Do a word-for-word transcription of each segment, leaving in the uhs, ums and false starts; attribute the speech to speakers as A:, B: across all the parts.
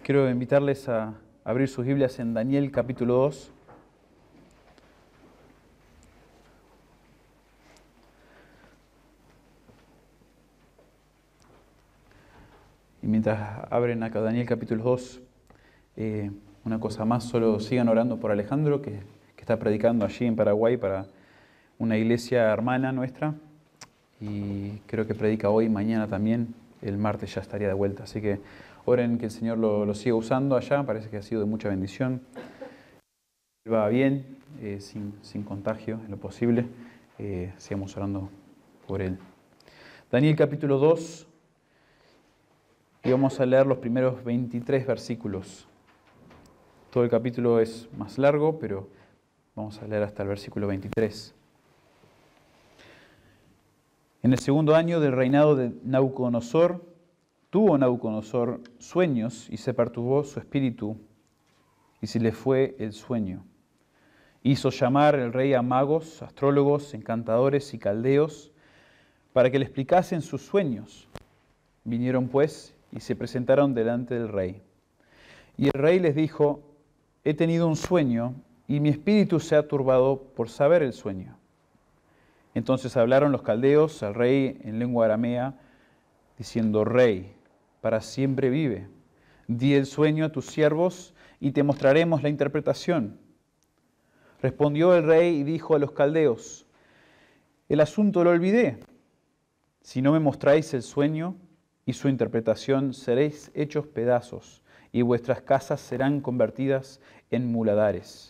A: Quiero invitarles a abrir sus Biblias en Daniel capítulo dos. Y mientras abren acá Daniel capítulo dos, eh, una cosa más, solo sigan orando por Alejandro, que, que está predicando allí en Paraguay para una iglesia hermana nuestra. Y creo que predica hoy, mañana también, el martes ya estaría de vuelta. Así que oren que el Señor lo, lo siga usando allá, parece que ha sido de mucha bendición. Va bien, eh, sin, sin contagio en lo posible. Eh, sigamos orando por él. Daniel capítulo dos, y vamos a leer los primeros veintitrés versículos. Todo el capítulo es más largo, pero vamos a leer hasta el versículo veintitrés. En el segundo año del reinado de Nabucodonosor, tuvo Nabucodonosor sueños y se perturbó su espíritu y se le fue el sueño. Hizo llamar el rey a magos, astrólogos, encantadores y caldeos para que le explicasen sus sueños. Vinieron pues y se presentaron delante del rey. Y el rey les dijo: he tenido un sueño y mi espíritu se ha turbado por saber el sueño. Entonces hablaron los caldeos al rey en lengua aramea, diciendo: Rey, para siempre vive. Di el sueño a tus siervos y te mostraremos la interpretación. Respondió el rey y dijo a los caldeos: el asunto lo olvidé. Si no me mostráis el sueño y su interpretación, seréis hechos pedazos y vuestras casas serán convertidas en muladares.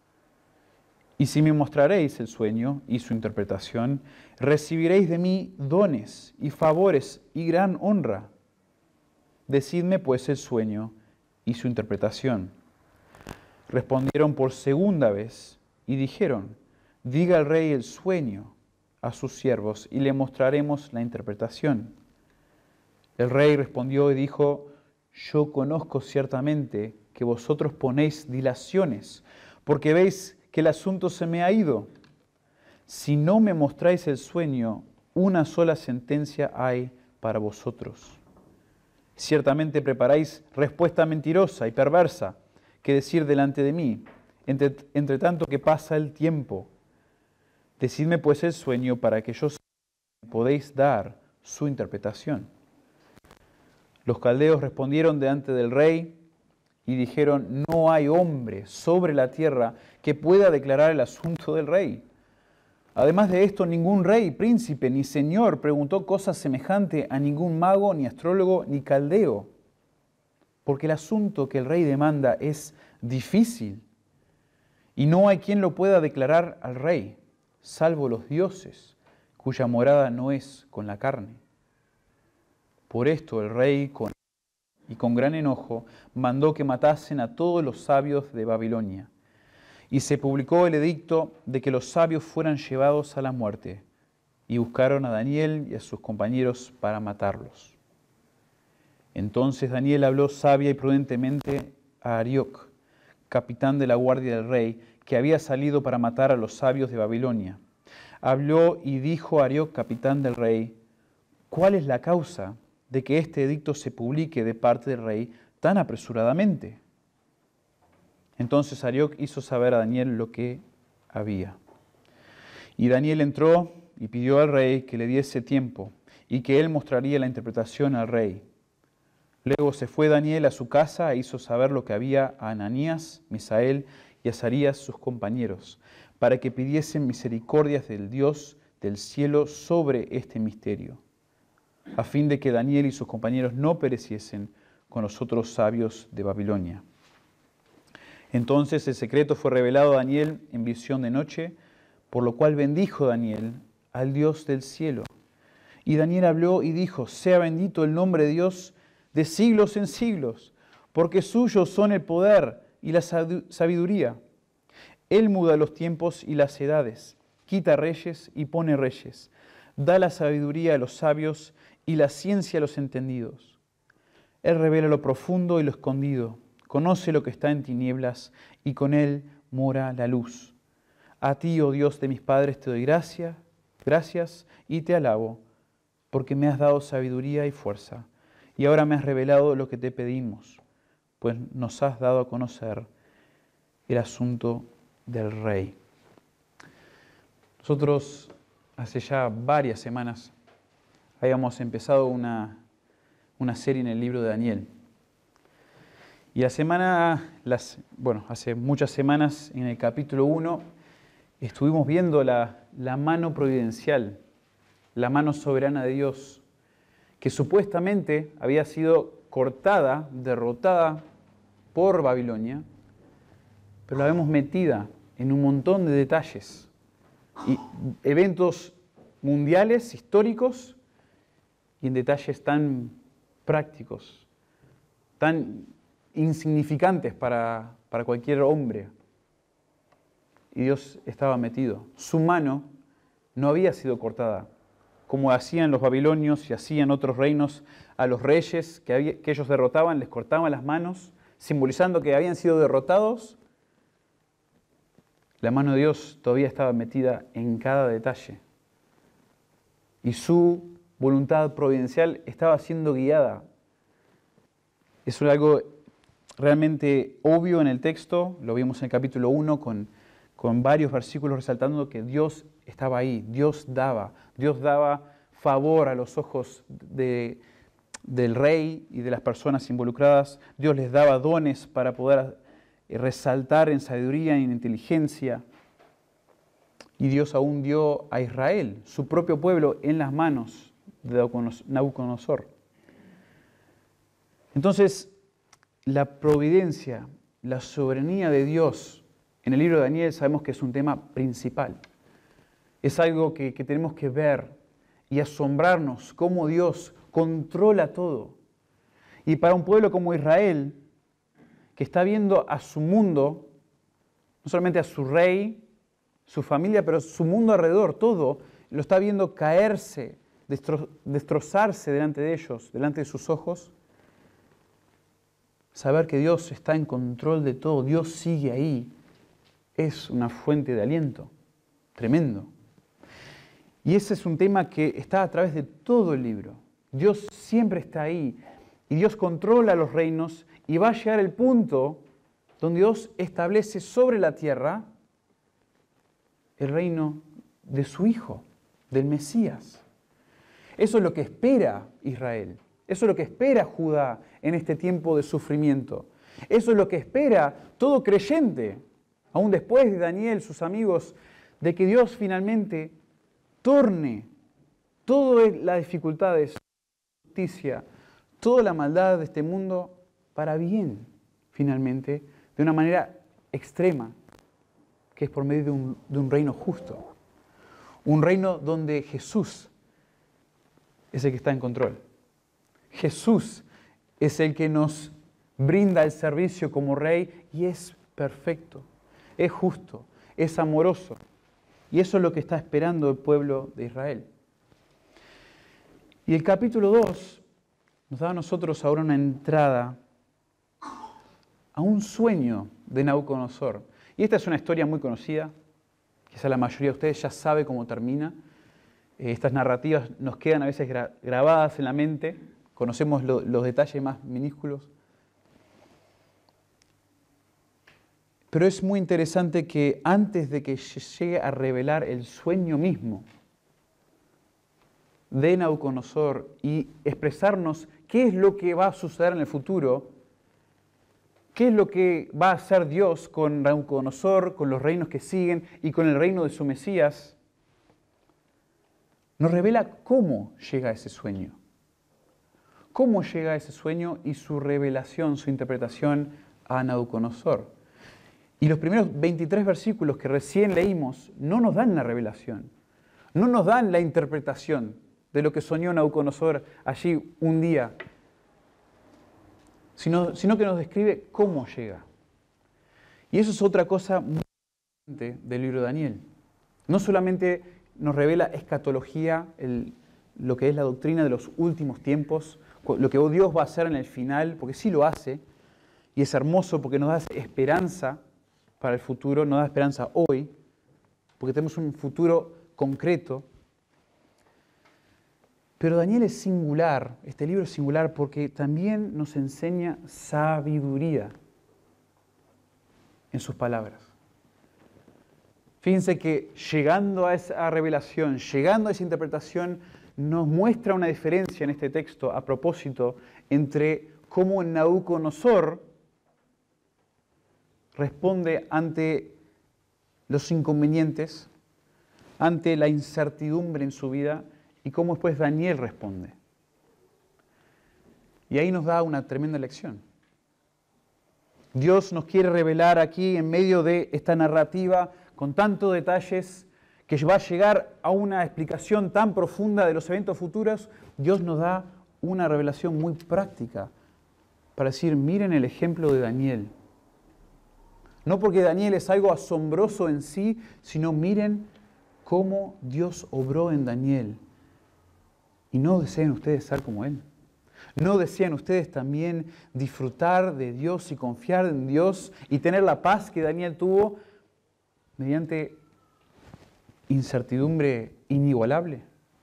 A: Y si me mostraréis el sueño y su interpretación, recibiréis de mí dones y favores y gran honra. Decidme pues el sueño y su interpretación. Respondieron por segunda vez y dijeron: diga el rey el sueño a sus siervos y le mostraremos la interpretación. El rey respondió y dijo: yo conozco ciertamente que vosotros ponéis dilaciones, porque veis que el asunto se me ha ido. Si no me mostráis el sueño, una sola sentencia hay para vosotros. Ciertamente preparáis respuesta mentirosa y perversa que decir delante de mí, entre, entre tanto que pasa el tiempo. Decidme pues el sueño para que yo sepa que podéis dar su interpretación. Los caldeos respondieron delante del rey y dijeron: no hay hombre sobre la tierra que pueda declarar el asunto del rey. Además de esto, ningún rey, príncipe ni señor preguntó cosa semejante a ningún mago, ni astrólogo, ni caldeo. Porque el asunto que el rey demanda es difícil y no hay quien lo pueda declarar al rey, salvo los dioses, cuya morada no es con la carne. Por esto el rey, con y con gran enojo, mandó que matasen a todos los sabios de Babilonia. Y se publicó el edicto de que los sabios fueran llevados a la muerte. Y buscaron a Daniel y a sus compañeros para matarlos. Entonces Daniel habló sabia y prudentemente a Arioc, capitán de la guardia del rey, que había salido para matar a los sabios de Babilonia. Habló y dijo a Arioc, capitán del rey: ¿cuál es la causa de que este edicto se publique de parte del rey tan apresuradamente? Entonces Arioc hizo saber a Daniel lo que había. Y Daniel entró y pidió al rey que le diese tiempo y que él mostraría la interpretación al rey. Luego se fue Daniel a su casa e hizo saber lo que había a Ananías, Misael y Azarías, sus compañeros, para que pidiesen misericordias del Dios del cielo sobre este misterio, a fin de que Daniel y sus compañeros no pereciesen con los otros sabios de Babilonia. Entonces el secreto fue revelado a Daniel en visión de noche, por lo cual bendijo Daniel al Dios del cielo. Y Daniel habló y dijo: sea bendito el nombre de Dios de siglos en siglos, porque suyos son el poder y la sabiduría. Él muda los tiempos y las edades, quita reyes y pone reyes, da la sabiduría a los sabios y la ciencia a los entendidos. Él revela lo profundo y lo escondido, conoce lo que está en tinieblas y con él mora la luz. A ti, oh Dios de mis padres, te doy gracia, gracias y te alabo, porque me has dado sabiduría y fuerza, y ahora me has revelado lo que te pedimos. pues nos has dado a conocer el asunto del rey. Nosotros hace ya varias semanas habíamos empezado una, una serie en el libro de Daniel. Y la semana, las, bueno, hace muchas semanas en el capítulo uno estuvimos viendo la, la mano providencial, la mano soberana de Dios, que supuestamente había sido cortada, derrotada por Babilonia, pero la vemos metida en un montón de detalles y eventos mundiales, históricos, y en detalles tan prácticos, tan insignificantes para, para cualquier hombre. Y Dios estaba metido. Su mano no había sido cortada, como hacían los babilonios y hacían otros reinos a los reyes que, había, que ellos derrotaban, les cortaban las manos, simbolizando que habían sido derrotados. La mano de Dios todavía estaba metida en cada detalle. Y su voluntad providencial estaba siendo guiada. Es algo realmente obvio en el texto, lo vimos en el capítulo uno con, con varios versículos resaltando que Dios estaba ahí, Dios daba, Dios daba favor a los ojos de, del rey y de las personas involucradas, Dios les daba dones para poder resaltar en sabiduría y en inteligencia, y Dios aún dio a Israel, su propio pueblo, en las manos de Nabucodonosor. Entonces, la providencia, la soberanía de Dios en el libro de Daniel sabemos que es un tema principal. Es algo que, que tenemos que ver y asombrarnos cómo Dios controla todo. Y para un pueblo como Israel, que está viendo a su mundo, no solamente a su rey, su familia, pero su mundo alrededor, todo, lo está viendo caerse, destro- destrozarse delante de ellos, delante de sus ojos. Saber que Dios está en control de todo, Dios sigue ahí, es una fuente de aliento tremendo. Y ese es un tema que está a través de todo el libro. Dios siempre está ahí y Dios controla los reinos y va a llegar el punto donde Dios establece sobre la tierra el reino de su Hijo, del Mesías. Eso es lo que espera Israel. Eso es lo que espera Judá en este tiempo de sufrimiento. Eso es lo que espera todo creyente, aún después de Daniel, sus amigos, de que Dios finalmente torne todas las dificultades, justicia, toda la maldad de este mundo para bien, finalmente, de una manera extrema, que es por medio de un, de un reino justo. Un reino donde Jesús es el que está en control. Jesús es el que nos brinda el servicio como Rey y es perfecto, es justo, es amoroso. Y eso es lo que está esperando el pueblo de Israel. Y el capítulo dos nos da a nosotros ahora una entrada a un sueño de Nabucodonosor. Y esta es una historia muy conocida, quizá la mayoría de ustedes ya sabe cómo termina. Estas narrativas nos quedan a veces gra- grabadas en la mente, conocemos lo, los detalles más minúsculos. Pero es muy interesante que antes de que llegue a revelar el sueño mismo de Nabucodonosor y expresarnos qué es lo que va a suceder en el futuro, qué es lo que va a hacer Dios con Nabucodonosor, con los reinos que siguen y con el reino de su Mesías, nos revela cómo llega a ese sueño. Cómo llega a ese sueño y su revelación, su interpretación a Nabucodonosor. Y los primeros veintitrés versículos que recién leímos no nos dan la revelación, no nos dan la interpretación de lo que soñó Nabucodonosor allí un día, sino, sino que nos describe cómo llega. Y eso es otra cosa muy importante del libro de Daniel. No solamente nos revela escatología, el, lo que es la doctrina de los últimos tiempos, lo que Dios va a hacer en el final, porque sí lo hace, y es hermoso porque nos da esperanza para el futuro, nos da esperanza hoy, porque tenemos un futuro concreto, Pero Daniel es singular, este libro es singular porque también nos enseña sabiduría en sus palabras. Fíjense que llegando a esa revelación, llegando a esa interpretación, nos muestra una diferencia en este texto a propósito entre cómo Nabucodonosor responde ante los inconvenientes, ante la incertidumbre en su vida y cómo después Daniel responde. Y ahí nos da una tremenda lección. Dios nos quiere revelar aquí en medio de esta narrativa con tantos detalles que va a llegar a una explicación tan profunda de los eventos futuros. Dios nos da una revelación muy práctica para decir, miren el ejemplo de Daniel. No porque Daniel es algo asombroso en sí, sino miren cómo Dios obró en Daniel. Y no desean ustedes ser como él. ¿No desean ustedes también disfrutar de Dios y confiar en Dios y tener la paz que Daniel tuvo mediante incertidumbre inigualable?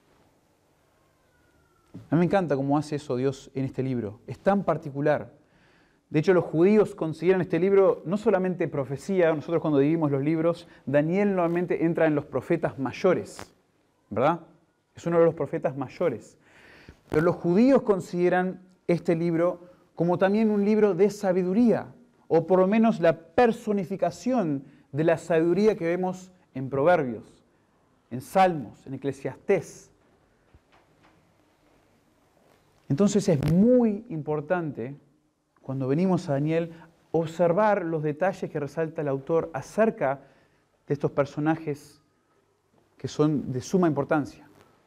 A: A mí me encanta cómo hace eso Dios en este libro. Es tan particular. De hecho, los judíos consideran este libro no solamente profecía. Nosotros cuando dividimos los libros, Daniel normalmente entra en los profetas mayores, ¿verdad? Es uno de los profetas mayores. Pero los judíos consideran este libro como también un libro de sabiduría, o por lo menos la personificación de la sabiduría que vemos en Proverbios, en Salmos, en Eclesiastés. Entonces es muy importante, cuando venimos a Daniel, observar los detalles que resalta el autor acerca de estos personajes que son de suma importancia.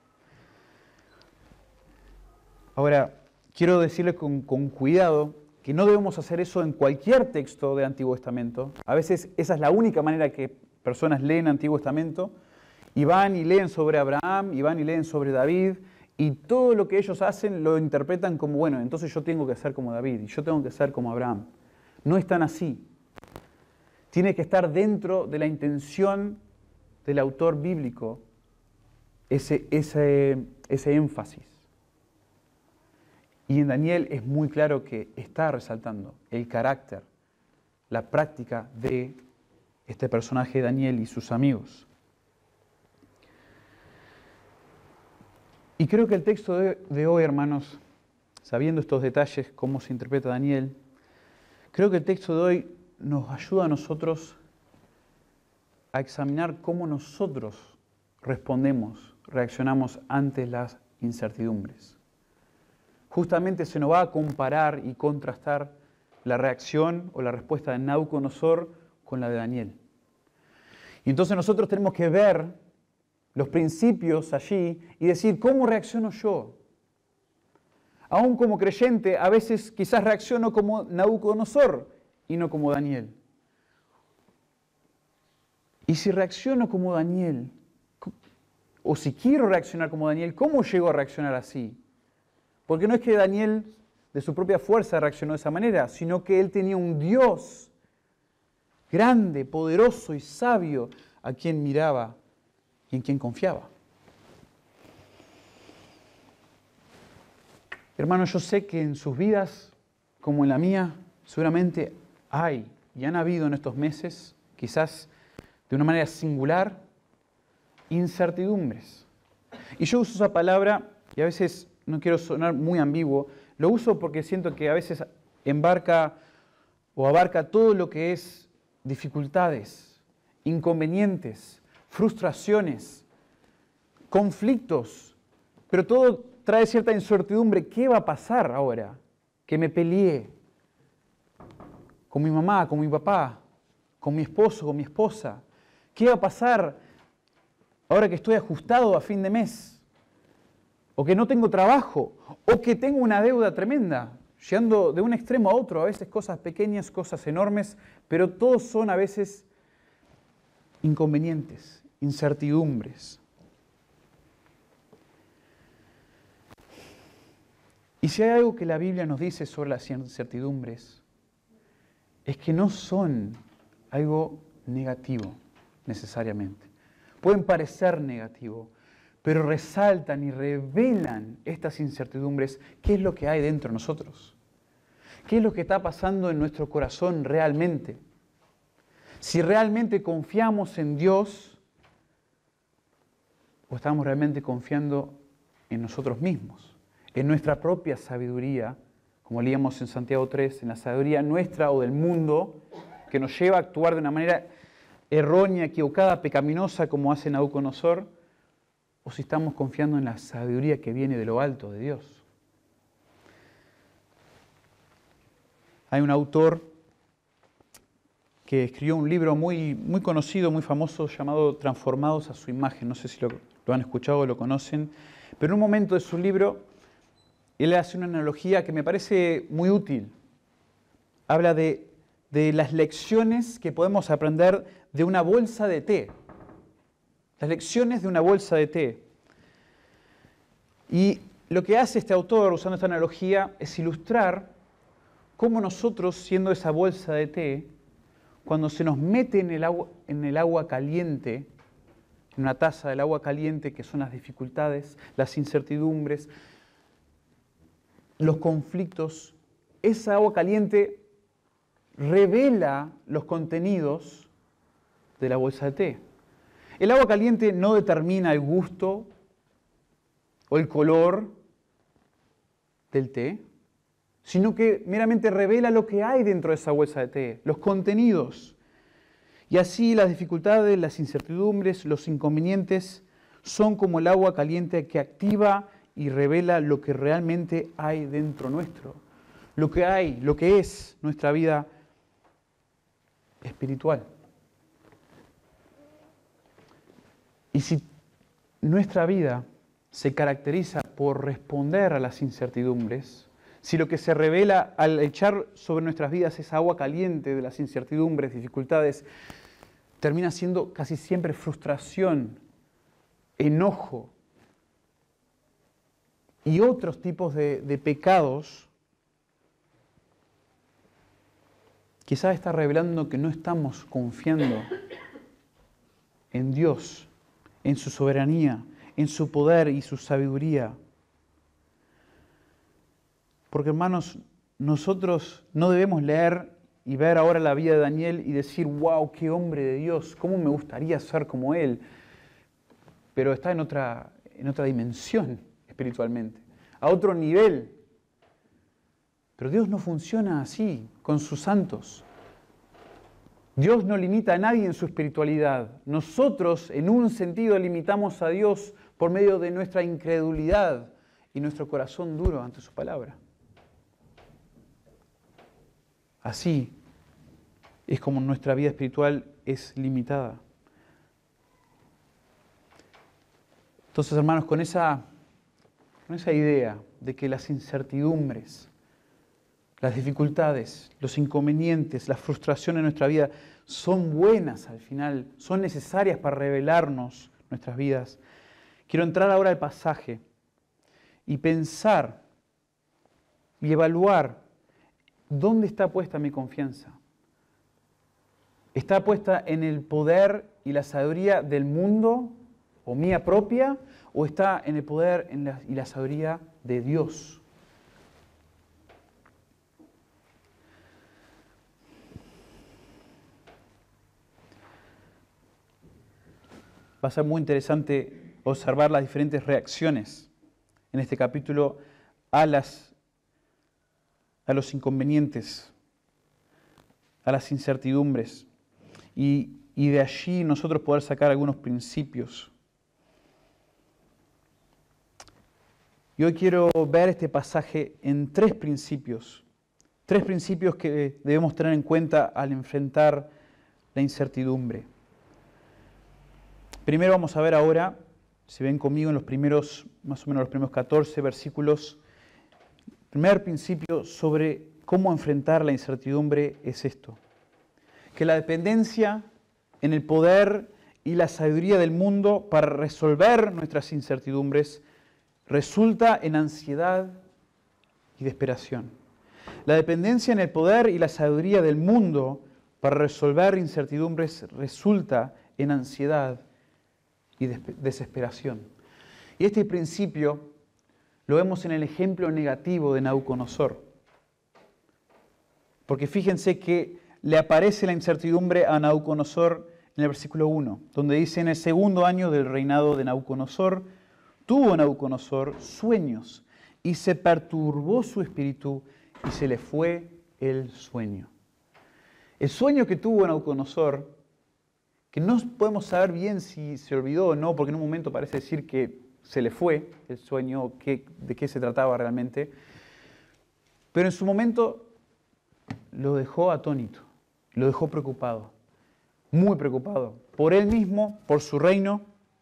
A: Ahora, quiero decirles con, con cuidado que no debemos hacer eso en cualquier texto del Antiguo Testamento. A veces esa es la única manera que personas leen el Antiguo Testamento y van y leen sobre Abraham, y van y leen sobre David, y todo lo que ellos hacen lo interpretan como, bueno, entonces yo tengo que ser como David y yo tengo que ser como Abraham. No es tan así. Tiene que estar dentro de la intención del autor bíblico ese, ese, ese énfasis. Y en Daniel es muy claro que está resaltando el carácter, la práctica de este personaje Daniel y sus amigos. Y creo que el texto de, de hoy, hermanos, sabiendo estos detalles, cómo se interpreta Daniel, creo que el texto de hoy nos ayuda a nosotros a examinar cómo nosotros respondemos, reaccionamos ante las incertidumbres. Justamente se nos va a comparar y contrastar la reacción o la respuesta de Nabucodonosor con la de Daniel. Y entonces nosotros tenemos que ver los principios allí y decir, ¿cómo reacciono yo? Aún como creyente, a veces quizás reacciono como Nabucodonosor y no como Daniel. Y si reacciono como Daniel, o si quiero reaccionar como Daniel, ¿cómo llego a reaccionar así? Porque no es que Daniel de su propia fuerza reaccionó de esa manera, sino que él tenía un Dios grande, poderoso y sabio a quien miraba y en quien confiaba. Hermanos, yo sé que en sus vidas, como en la mía, seguramente hay y han habido en estos meses, quizás de una manera singular, incertidumbres. Y yo uso esa palabra, y a veces no quiero sonar muy ambiguo, lo uso porque siento que a veces embarca o abarca todo lo que es dificultades, inconvenientes, frustraciones, conflictos, pero todo trae cierta incertidumbre. ¿Qué va a pasar ahora que me peleé con mi mamá, con mi papá, con mi esposo, con mi esposa? ¿Qué va a pasar ahora que estoy ajustado a fin de mes? ¿O que no tengo trabajo? ¿O que tengo una deuda tremenda? Llegando de un extremo a otro, a veces cosas pequeñas, cosas enormes, pero todos son a veces inconvenientes, incertidumbres. Y si hay algo que la Biblia nos dice sobre las incertidumbres, es que no son algo negativo necesariamente. Pueden parecer negativo, pero resaltan y revelan estas incertidumbres. ¿Qué es lo que hay dentro de nosotros? ¿Qué es lo que está pasando en nuestro corazón realmente? Si realmente confiamos en Dios o estamos realmente confiando en nosotros mismos, en nuestra propia sabiduría, como leíamos en Santiago tres, en la sabiduría nuestra o del mundo, que nos lleva a actuar de una manera errónea, equivocada, pecaminosa, como hace Nabucodonosor, o si estamos confiando en la sabiduría que viene de lo alto, de Dios. Hay un autor que escribió un libro muy, muy conocido, muy famoso, llamado Transformados a su imagen. No sé si lo, lo han escuchado o lo conocen, pero en un momento de su libro, él hace una analogía que me parece muy útil. Habla de, de las lecciones que podemos aprender de una bolsa de té. Las lecciones de una bolsa de té. Y lo que hace este autor, usando esta analogía, es ilustrar cómo nosotros, siendo esa bolsa de té, cuando se nos mete en el agua, en el agua caliente, en una taza del agua caliente, que son las dificultades, las incertidumbres, los conflictos, esa agua caliente revela los contenidos de la bolsa de té. El agua caliente no determina el gusto o el color del té, sino que meramente revela lo que hay dentro de esa bolsa de té, los contenidos. Y así las dificultades, las incertidumbres, los inconvenientes son como el agua caliente que activa y revela lo que realmente hay dentro nuestro, lo que hay, lo que es nuestra vida espiritual. Y si nuestra vida se caracteriza por responder a las incertidumbres, si lo que se revela al echar sobre nuestras vidas esa agua caliente de las incertidumbres, dificultades, termina siendo casi siempre frustración, enojo y otros tipos de, de pecados, quizás está revelando que no estamos confiando en Dios, en su soberanía, en su poder y su sabiduría. Porque, hermanos, nosotros no debemos leer y ver ahora la vida de Daniel y decir, wow, qué hombre de Dios, cómo me gustaría ser como él. Pero está en otra, en otra dimensión espiritualmente, a otro nivel. Pero Dios no funciona así con sus santos. Dios no limita a nadie en su espiritualidad. Nosotros, en un sentido, limitamos a Dios por medio de nuestra incredulidad y nuestro corazón duro ante su palabra. Así es como nuestra vida espiritual es limitada. Entonces, hermanos, con esa, con esa idea de que las incertidumbres, las dificultades, los inconvenientes, las frustraciones en nuestra vida son buenas al final, son necesarias para revelarnos nuestras vidas, quiero entrar ahora al pasaje y pensar y evaluar dónde está puesta mi confianza. ¿Está puesta en el poder y la sabiduría del mundo o mía propia? ¿O está en el poder en la, y la sabiduría de Dios? Va a ser muy interesante observar las diferentes reacciones en este capítulo a, las, a los inconvenientes, a las incertidumbres, y, y de allí nosotros poder sacar algunos principios. Y hoy quiero ver este pasaje en tres principios, tres principios que debemos tener en cuenta al enfrentar la incertidumbre. Primero vamos a ver ahora, si ven conmigo en los primeros, más o menos los primeros catorce versículos, el primer principio sobre cómo enfrentar la incertidumbre es esto: que la dependencia en el poder y la sabiduría del mundo para resolver nuestras incertidumbres resulta en ansiedad y desesperación. La dependencia en el poder y la sabiduría del mundo para resolver incertidumbres resulta en ansiedad y desesperación. Y este principio lo vemos en el ejemplo negativo de Nabucodonosor. Porque fíjense que le aparece la incertidumbre a Nabucodonosor en el versículo uno, donde dice: en el segundo año del reinado de Nabucodonosor, tuvo Nabucodonosor sueños, y se perturbó su espíritu, y se le fue el sueño. El sueño que tuvo Nabucodonosor, que no podemos saber bien si se olvidó o no, porque en un momento parece decir que se le fue el sueño, que, de qué se trataba realmente, pero en su momento lo dejó atónito, lo dejó preocupado, muy preocupado, por él mismo, por su reino.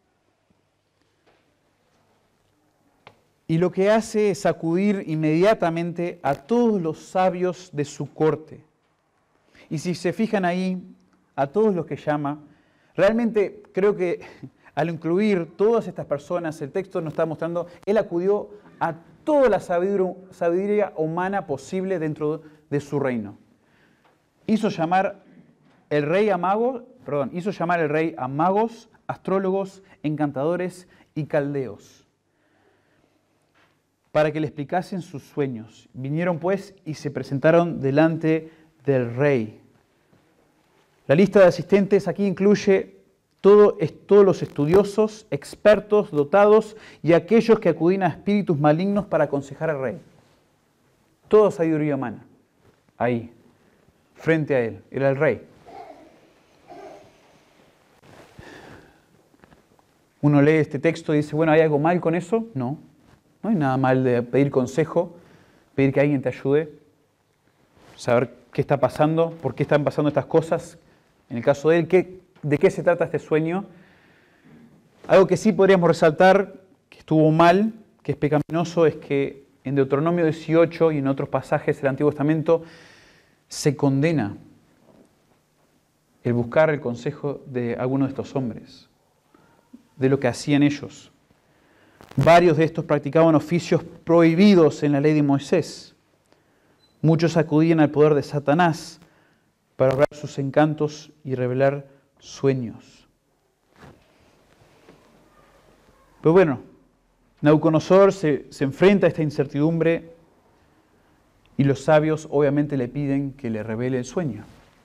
A: Y lo que hace es sacudir inmediatamente a todos los sabios de su corte. Y si se fijan ahí, a todos los que llama, realmente creo que al incluir todas estas personas, el texto nos está mostrando, él acudió a toda la sabiduría humana posible dentro de su reino. Hizo llamar el rey a magos, perdón, hizo llamar el rey a magos, astrólogos, encantadores y caldeos, para que le explicasen sus sueños. Vinieron pues y se presentaron delante del rey. La lista de asistentes aquí incluye todo, todos los estudiosos, expertos, dotados y aquellos que acudían a espíritus malignos para aconsejar al rey. Toda sabiduría humana, ahí, frente a él, era el rey. Uno lee este texto y dice, bueno, ¿hay algo mal con eso? No, no hay nada mal de pedir consejo, pedir que alguien te ayude, saber qué está pasando, por qué están pasando estas cosas. En el caso de él, ¿qué, ¿de qué se trata este sueño? Algo que sí podríamos resaltar, que estuvo mal, que es pecaminoso, es que en Deuteronomio dieciocho y en otros pasajes del Antiguo Testamento se condena el buscar el consejo de alguno de estos hombres, de lo que hacían ellos. Varios de estos practicaban oficios prohibidos en la ley de Moisés. Muchos acudían al poder de Satanás para obrar sus encantos y revelar sueños. Pero bueno, Nabucodonosor se, se enfrenta a esta incertidumbre y los sabios obviamente le piden que le revele el sueño.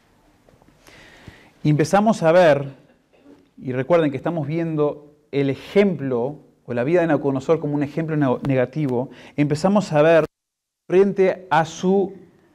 A: Y empezamos a ver, y recuerden que estamos viendo el ejemplo o la vida de Nabucodonosor como un ejemplo negativo, empezamos a ver frente a su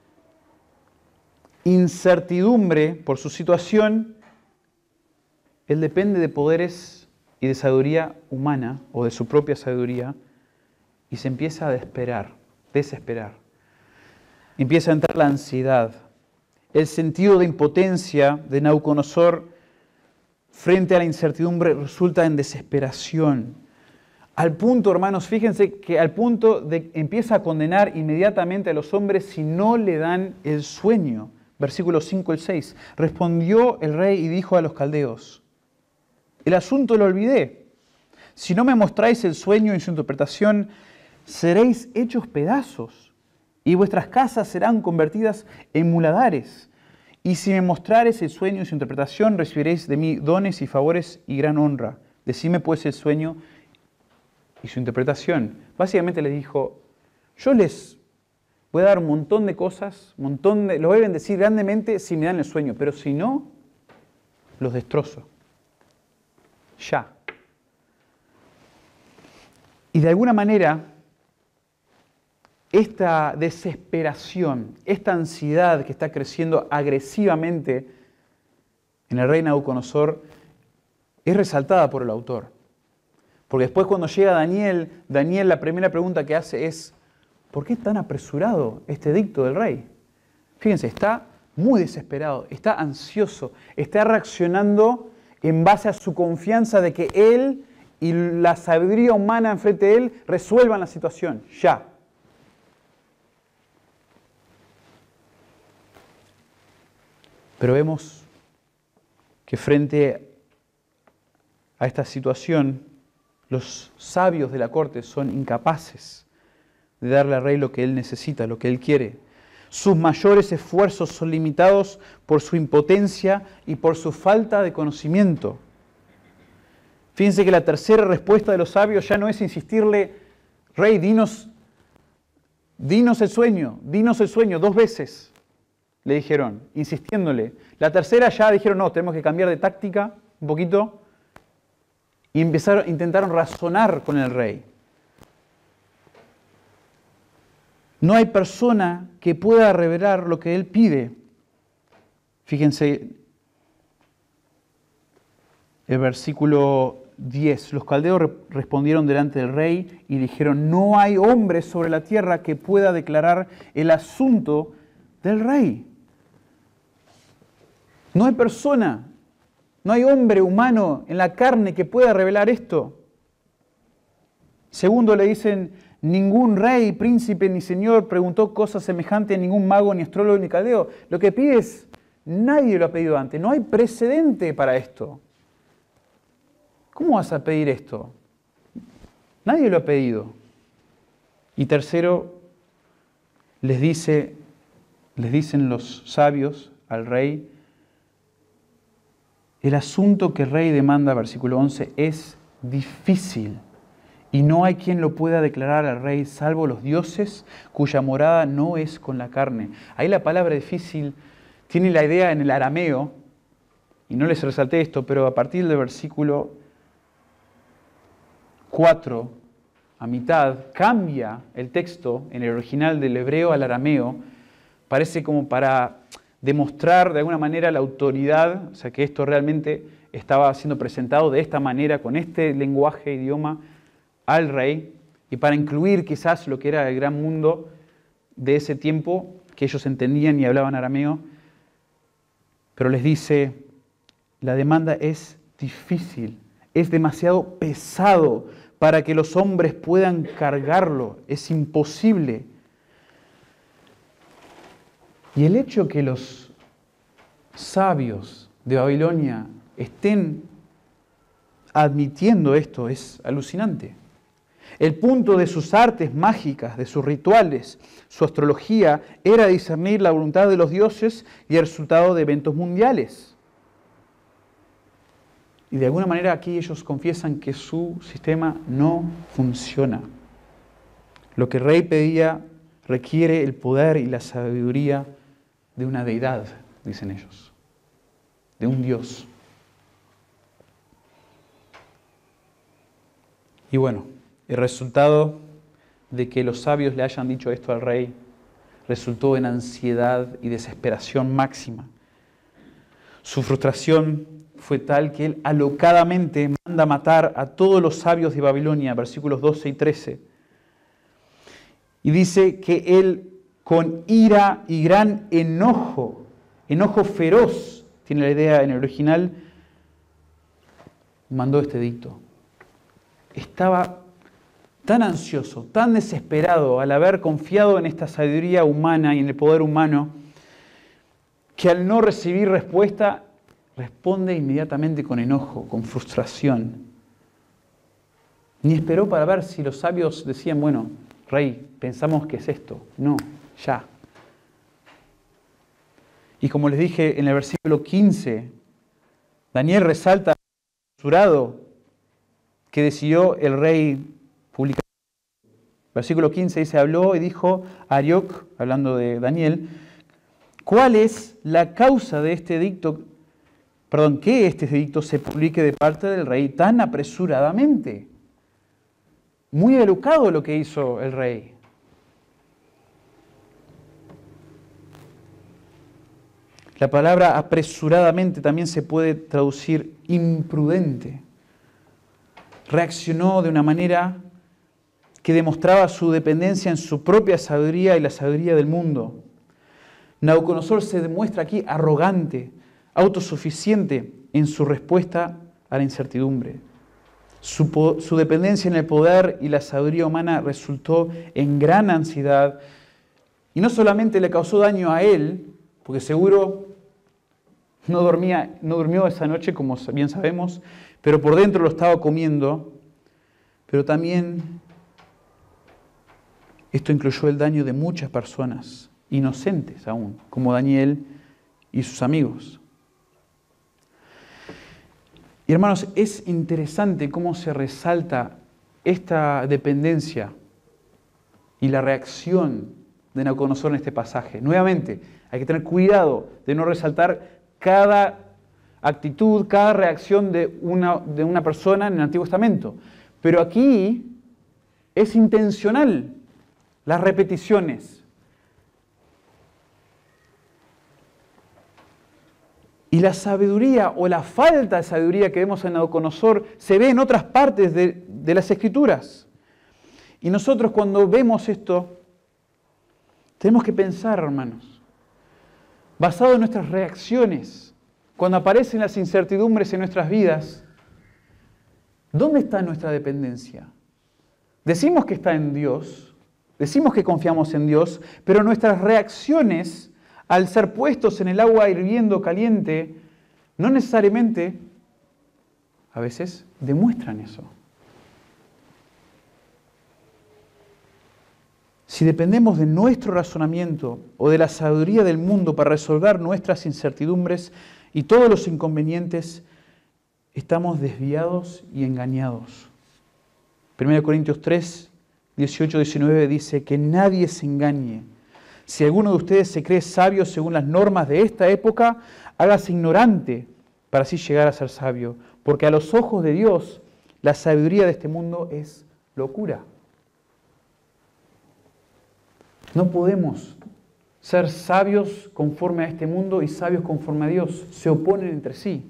A: incertidumbre por su situación, él depende de poderes y de sabiduría humana o de su propia sabiduría y se empieza a desesperar, desesperar. Empieza a entrar la ansiedad, el sentido de impotencia de Nabucodonosor frente a la incertidumbre resulta en desesperación. Al punto, hermanos, fíjense que al punto de empieza a condenar inmediatamente a los hombres si no le dan el sueño. Versículos cinco al seis. Respondió el rey y dijo a los caldeos, el asunto lo olvidé. Si no me mostráis el sueño y su interpretación, seréis hechos pedazos, y vuestras casas serán convertidas en muladares. Y si me mostrares el sueño y su interpretación, recibiréis de mí dones y favores y gran honra. Decime pues el sueño y su interpretación. Básicamente les dijo, yo les voy a dar un montón de cosas, un montón de, los voy a bendecir grandemente si me dan el sueño, pero si no, los destrozo. Ya. Y de alguna manera, esta desesperación, esta ansiedad que está creciendo agresivamente en el rey Nabucodonosor es resaltada por el autor. Porque después cuando llega Daniel, Daniel la primera pregunta que hace es, ¿por qué tan apresurado este edicto del rey? Fíjense, está muy desesperado, está ansioso, está reaccionando en base a su confianza de que él y la sabiduría humana enfrente de él resuelvan la situación, ya. Pero vemos que frente a esta situación, los sabios de la corte son incapaces de darle al rey lo que él necesita, lo que él quiere. Sus mayores esfuerzos son limitados por su impotencia y por su falta de conocimiento. Fíjense que la tercera respuesta de los sabios ya no es insistirle, rey, dinos, dinos el sueño, dinos el sueño, dos veces, le dijeron, insistiéndole. La tercera ya dijeron, no, tenemos que cambiar de táctica un poquito, y empezaron, intentaron razonar con el rey. No hay persona que pueda revelar lo que él pide. Fíjense, el versículo diez. Los caldeos respondieron delante del rey y dijeron, no hay hombre sobre la tierra que pueda declarar el asunto del rey. No hay persona, no hay hombre humano en la carne que pueda revelar esto. Segundo, le dicen, ningún rey, príncipe ni señor preguntó cosa semejante a ningún mago, ni astrólogo, ni caldeo. Lo que pides, nadie lo ha pedido antes. No hay precedente para esto. ¿Cómo vas a pedir esto? Nadie lo ha pedido. Y tercero, les dice, les dicen los sabios al rey, el asunto que el rey demanda, versículo once, es difícil. Y no hay quien lo pueda declarar al rey, salvo los dioses, cuya morada no es con la carne. Ahí la palabra difícil tiene la idea en el arameo, y no les resalté esto, pero a partir del versículo cuatro, a mitad, cambia el texto en el original del hebreo al arameo. Parece como para demostrar de alguna manera la autoridad, o sea que esto realmente estaba siendo presentado de esta manera, con este lenguaje, idioma, al rey, y para incluir quizás lo que era el gran mundo de ese tiempo, que ellos entendían y hablaban arameo. Pero les dice, la demanda es difícil, es demasiado pesado para que los hombres puedan cargarlo, es imposible. Y el hecho que los sabios de Babilonia estén admitiendo esto es alucinante. El punto de sus artes mágicas, de sus rituales, su astrología, era discernir la voluntad de los dioses y el resultado de eventos mundiales. Y de alguna manera aquí ellos confiesan que su sistema no funciona. Lo que el rey pedía requiere el poder y la sabiduría de una deidad, dicen ellos, de un dios. Y bueno, el resultado de que los sabios le hayan dicho esto al rey resultó en ansiedad y desesperación máxima. Su frustración fue tal que él alocadamente manda matar a todos los sabios de Babilonia, versículos doce y trece. Y dice que él con ira y gran enojo, enojo feroz, tiene la idea en el original, mandó este edicto. Estaba tan ansioso, tan desesperado al haber confiado en esta sabiduría humana y en el poder humano, que al no recibir respuesta, responde inmediatamente con enojo, con frustración. Ni esperó para ver si los sabios decían, bueno, rey, pensamos que es esto. No, ya. Y como les dije en el versículo quince, Daniel resalta el apresurado que decidió el rey publicar. Versículo quince dice, habló y dijo a Arioc, hablando de Daniel, ¿cuál es la causa de este edicto? Perdón, que este edicto se publique de parte del rey tan apresuradamente. Muy educado lo que hizo el rey. La palabra apresuradamente también se puede traducir imprudente. Reaccionó de una manera que demostraba su dependencia en su propia sabiduría y la sabiduría del mundo. Nabucodonosor se demuestra aquí arrogante, autosuficiente en su respuesta a la incertidumbre. Su, su dependencia en el poder y la sabiduría humana resultó en gran ansiedad y no solamente le causó daño a él, porque seguro no dormía, no durmió esa noche, como bien sabemos, pero por dentro lo estaba comiendo, pero también esto incluyó el daño de muchas personas, inocentes aún, como Daniel y sus amigos. Y hermanos, es interesante cómo se resalta esta dependencia y la reacción de Nabucodonosor en este pasaje. Nuevamente, hay que tener cuidado de no resaltar cada actitud, cada reacción de una, de una persona en el Antiguo Testamento. Pero aquí es intencional las repeticiones. Y la sabiduría o la falta de sabiduría que vemos en Nabucodonosor se ve en otras partes de, de las Escrituras. Y nosotros cuando vemos esto, tenemos que pensar, hermanos, basado en nuestras reacciones, cuando aparecen las incertidumbres en nuestras vidas, ¿dónde está nuestra dependencia? Decimos que está en Dios, decimos que confiamos en Dios, pero nuestras reacciones, al ser puestos en el agua hirviendo caliente, no necesariamente, a veces, demuestran eso. Si dependemos de nuestro razonamiento o de la sabiduría del mundo para resolver nuestras incertidumbres y todos los inconvenientes, estamos desviados y engañados. primera Corintios tres, dieciocho, diecinueve dice que nadie se engañe. Si alguno de ustedes se cree sabio según las normas de esta época, hágase ignorante para así llegar a ser sabio. Porque a los ojos de Dios, la sabiduría de este mundo es locura. No podemos ser sabios conforme a este mundo y sabios conforme a Dios. Se oponen entre sí.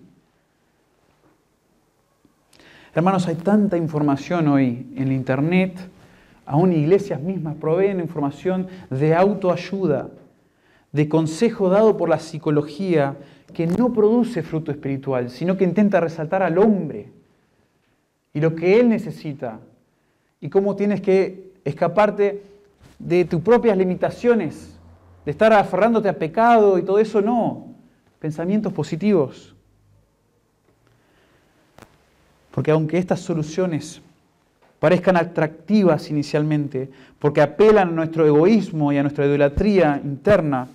A: Hermanos, hay tanta información hoy en la internet. Aún iglesias mismas proveen información de autoayuda, de consejo dado por la psicología que no produce fruto espiritual, sino que intenta resaltar al hombre y lo que él necesita y cómo tienes que escaparte de tus propias limitaciones, de estar aferrándote a pecado y todo eso. No, pensamientos positivos. Porque aunque estas soluciones parezcan atractivas inicialmente, porque apelan a nuestro egoísmo y a nuestra idolatría interna,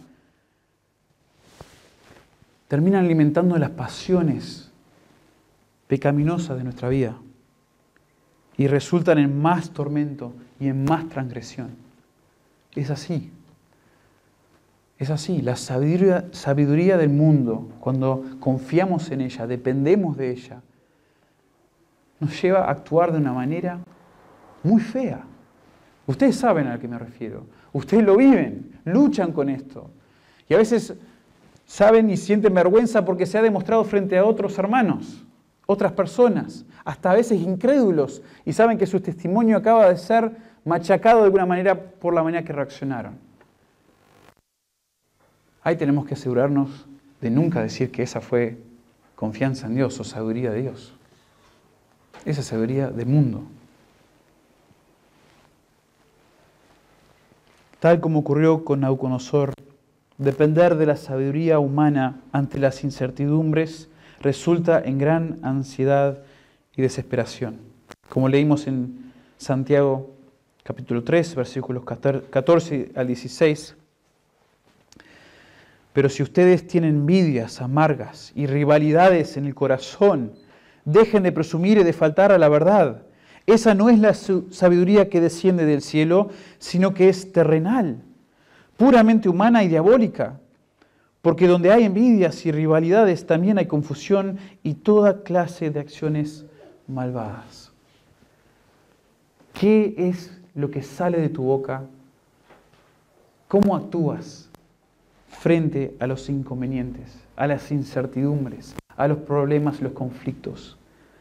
A: terminan alimentando las pasiones pecaminosas de nuestra vida y resultan en más tormento y en más transgresión. Es así. Es así. La sabiduría, sabiduría del mundo, cuando confiamos en ella, dependemos de ella, nos lleva a actuar de una manera muy fea. Ustedes saben a lo que me refiero. Ustedes lo viven, luchan con esto. Y a veces saben y sienten vergüenza porque se ha demostrado frente a otros hermanos, otras personas, hasta a veces incrédulos, y saben que su testimonio acaba de ser machacado de alguna manera por la manera que reaccionaron. Ahí tenemos que asegurarnos de nunca decir que esa fue confianza en Dios o sabiduría de Dios. Esa sabiduría del mundo. Tal como ocurrió con Nabucodonosor, depender de la sabiduría humana ante las incertidumbres resulta en gran ansiedad y desesperación. Como leímos en Santiago capítulo tres, versículos catorce al dieciséis. Pero si ustedes tienen envidias amargas y rivalidades en el corazón, dejen de presumir y de faltar a la verdad. Esa no es la sabiduría que desciende del cielo, sino que es terrenal, puramente humana y diabólica. Porque donde hay envidias y rivalidades también hay confusión y toda clase de acciones malvadas. ¿Qué es lo que sale de tu boca? ¿Cómo actúas frente a los inconvenientes, a las incertidumbres, a los problemas, los conflictos?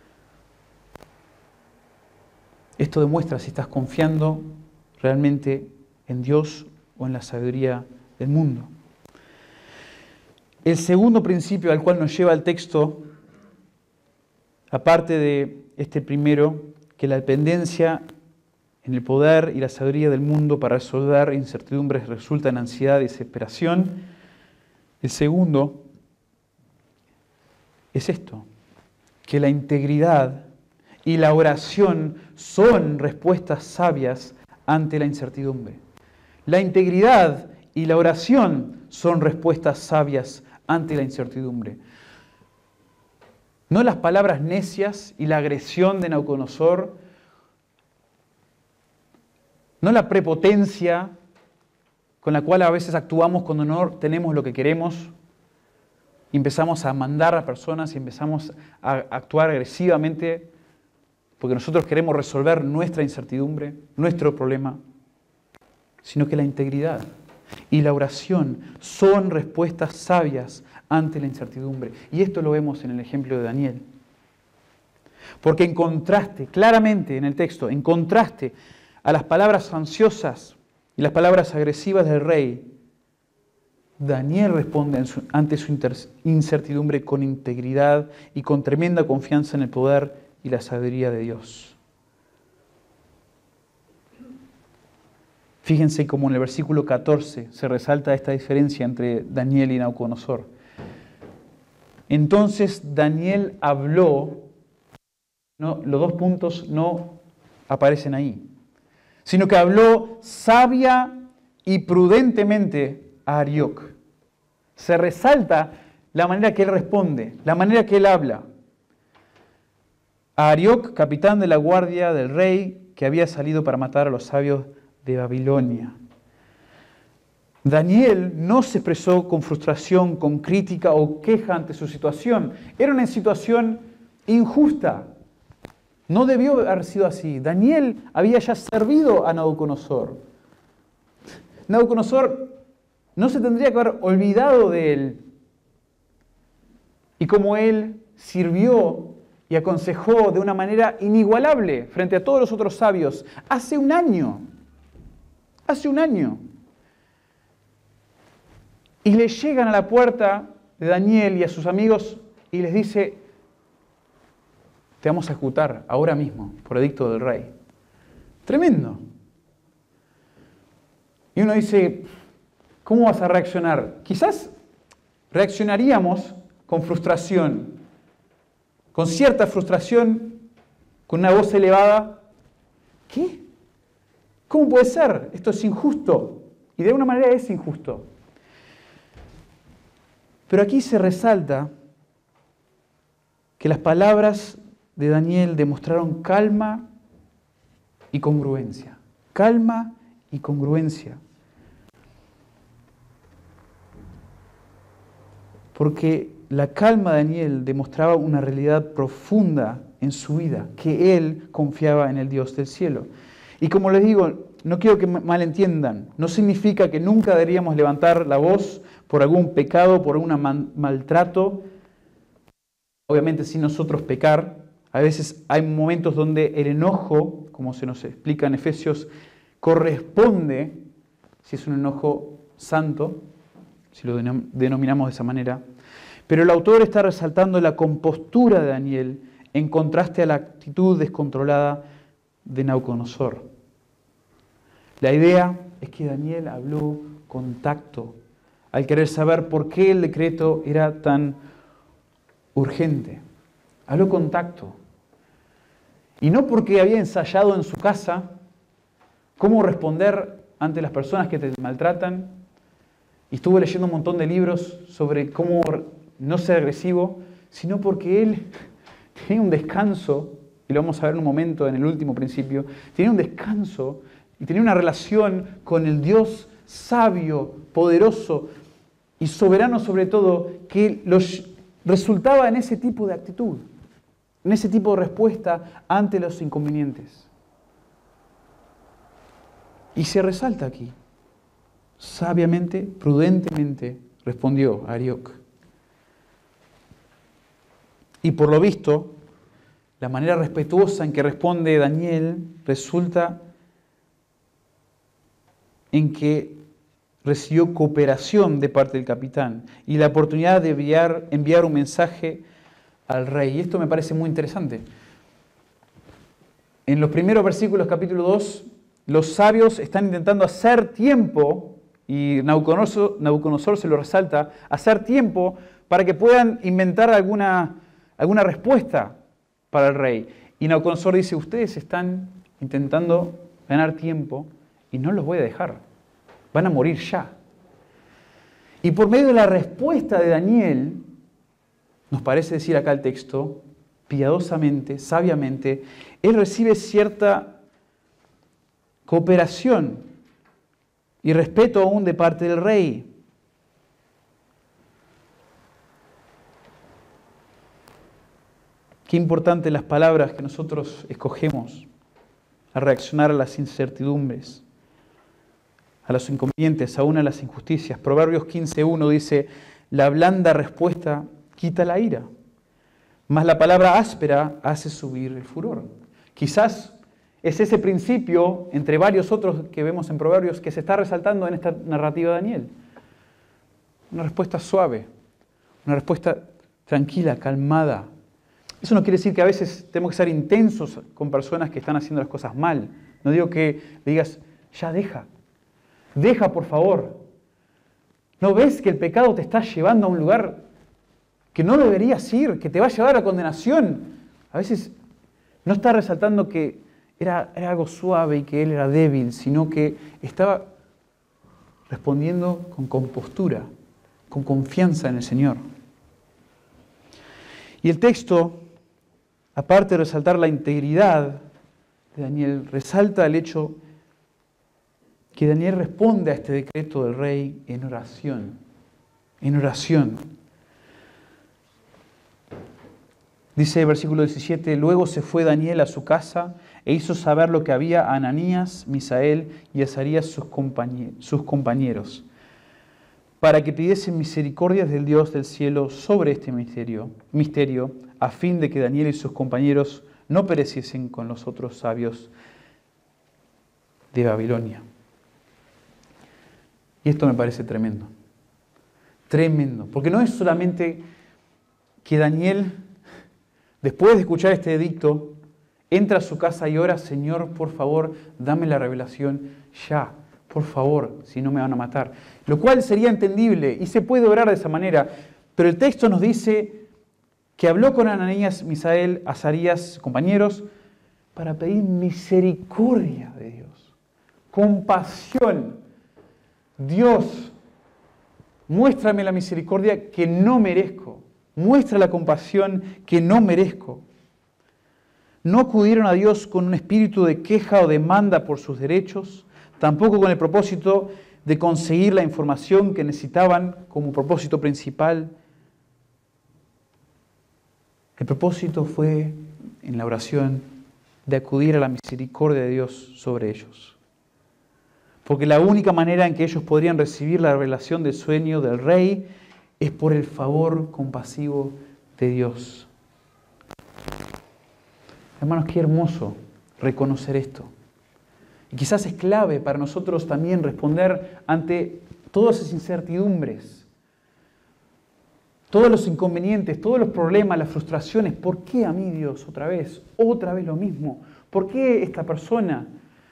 A: Esto demuestra si estás confiando realmente en Dios o en la sabiduría del mundo. El segundo principio al cual nos lleva el texto, aparte de este primero, que la dependencia en el poder y la sabiduría del mundo para resolver incertidumbres resulta en ansiedad y desesperación, el segundo es esto, que la integridad y la oración son respuestas sabias ante la incertidumbre. La integridad y la oración son respuestas sabias ante la incertidumbre. No las palabras necias y la agresión de Nabucodonosor, no la prepotencia con la cual a veces actuamos cuando no tenemos lo que queremos y empezamos a mandar a personas y empezamos a actuar agresivamente porque nosotros queremos resolver nuestra incertidumbre, nuestro problema, sino que la integridad y la oración son respuestas sabias ante la incertidumbre. Y esto lo vemos en el ejemplo de Daniel. Porque en contraste, claramente en el texto, en contraste a las palabras ansiosas y las palabras agresivas del rey, Daniel responde ante su incertidumbre con integridad y con tremenda confianza en el poder y la sabiduría de Dios. Fíjense cómo en el versículo catorce se resalta esta diferencia entre Daniel y Nabucodonosor. Entonces Daniel habló, no, los dos puntos no aparecen ahí, sino que habló sabia y prudentemente a Arioc. Se resalta la manera que él responde, la manera que él habla. A Arioc, capitán de la guardia del rey, que había salido para matar a los sabios de Babilonia. Daniel no se expresó con frustración, con crítica o queja ante su situación. Era una situación injusta. No debió haber sido así. Daniel había ya servido a Nabucodonosor. Nabucodonosor no se tendría que haber olvidado de él. Y como él sirvió y aconsejó de una manera inigualable frente a todos los otros sabios, hace un año, hace un año, y le llegan a la puerta de Daniel y a sus amigos y les dice: te vamos a ejecutar ahora mismo por edicto del rey. Tremendo. Y uno dice, ¿cómo vas a reaccionar? Quizás reaccionaríamos con frustración, con cierta frustración, con una voz elevada. ¿Qué? ¿Cómo puede ser? Esto es injusto. Y de alguna manera es injusto. Pero aquí se resalta que las palabras de Daniel demostraron calma y congruencia. Calma y congruencia. Porque la calma de Daniel demostraba una realidad profunda en su vida, que él confiaba en el Dios del cielo. Y como les digo, no quiero que malentiendan, no significa que nunca deberíamos levantar la voz por algún pecado, por algún man- maltrato, obviamente sin nosotros pecar. A veces hay momentos donde el enojo, como se nos explica en Efesios, corresponde, si es un enojo santo, si lo denominamos de esa manera. Pero el autor está resaltando la compostura de Daniel en contraste a la actitud descontrolada de Nabucodonosor. La idea es que Daniel habló con tacto al querer saber por qué el decreto era tan urgente. Habló con tacto. Y no porque había ensayado en su casa cómo responder ante las personas que te maltratan, y estuvo leyendo un montón de libros sobre cómo no ser agresivo, sino porque él tenía un descanso, y lo vamos a ver en un momento en el último principio, tenía un descanso y tenía una relación con el Dios sabio, poderoso y soberano sobre todo, que los resultaba en ese tipo de actitud, en ese tipo de respuesta ante los inconvenientes. Y se resalta aquí, sabiamente, prudentemente, respondió Arioc. Y por lo visto, la manera respetuosa en que responde Daniel resulta en que recibió cooperación de parte del capitán y la oportunidad de enviar, enviar un mensaje al rey. Y esto me parece muy interesante. En los primeros versículos, capítulo dos, los sabios están intentando hacer tiempo, y Nabucodonosor, Nabucodonosor se lo resalta, hacer tiempo para que puedan inventar alguna, alguna respuesta para el rey. Y Nabucodonosor dice, ustedes están intentando ganar tiempo y no los voy a dejar. Van a morir ya. Y por medio de la respuesta de Daniel, nos parece decir acá el texto, piadosamente, sabiamente, él recibe cierta cooperación y respeto aún de parte del rey. Qué importantes las palabras que nosotros escogemos a reaccionar a las incertidumbres, a los inconvenientes, aún a las injusticias. Proverbios quince uno dice, la blanda respuesta quita la ira, mas la palabra áspera hace subir el furor. Quizás es ese principio, entre varios otros que vemos en Proverbios, que se está resaltando en esta narrativa de Daniel. Una respuesta suave, una respuesta tranquila, calmada. Eso no quiere decir que a veces tenemos que ser intensos con personas que están haciendo las cosas mal. No digo que le digas, ya deja, deja por favor. ¿No ves que el pecado te está llevando a un lugar que no deberías ir, que te va a llevar a condenación? A veces no está resaltando que era, era algo suave y que él era débil, sino que estaba respondiendo con compostura, con confianza en el Señor. Y el texto, aparte de resaltar la integridad de Daniel, resalta el hecho que Daniel responde a este decreto del rey en oración, en oración. Dice el versículo diecisiete, luego se fue Daniel a su casa e hizo saber lo que había a Ananías, Misael y Azarías sus compañeros, sus compañeros, para que pidiesen misericordias del Dios del cielo sobre este misterio, misterio, a fin de que Daniel y sus compañeros no pereciesen con los otros sabios de Babilonia. Y esto me parece tremendo, tremendo, porque no es solamente que Daniel, después de escuchar este edicto, entra a su casa y ora, Señor, por favor, dame la revelación ya, por favor, si no me van a matar. Lo cual sería entendible y se puede orar de esa manera, pero el texto nos dice que habló con Ananías, Misael, Azarías, compañeros, para pedir misericordia de Dios, compasión. Dios, muéstrame la misericordia que no merezco. Muestra la compasión que no merezco. No acudieron a Dios con un espíritu de queja o demanda por sus derechos, tampoco con el propósito de conseguir la información que necesitaban como propósito principal. El propósito fue, en la oración, de acudir a la misericordia de Dios sobre ellos. Porque la única manera en que ellos podrían recibir la revelación del sueño del rey es por el favor compasivo de Dios. Hermanos, qué hermoso reconocer esto. Y quizás es clave para nosotros también responder ante todas esas incertidumbres, todos los inconvenientes, todos los problemas, las frustraciones. ¿Por qué a mí, Dios, otra vez? Otra vez lo mismo. ¿Por qué esta persona?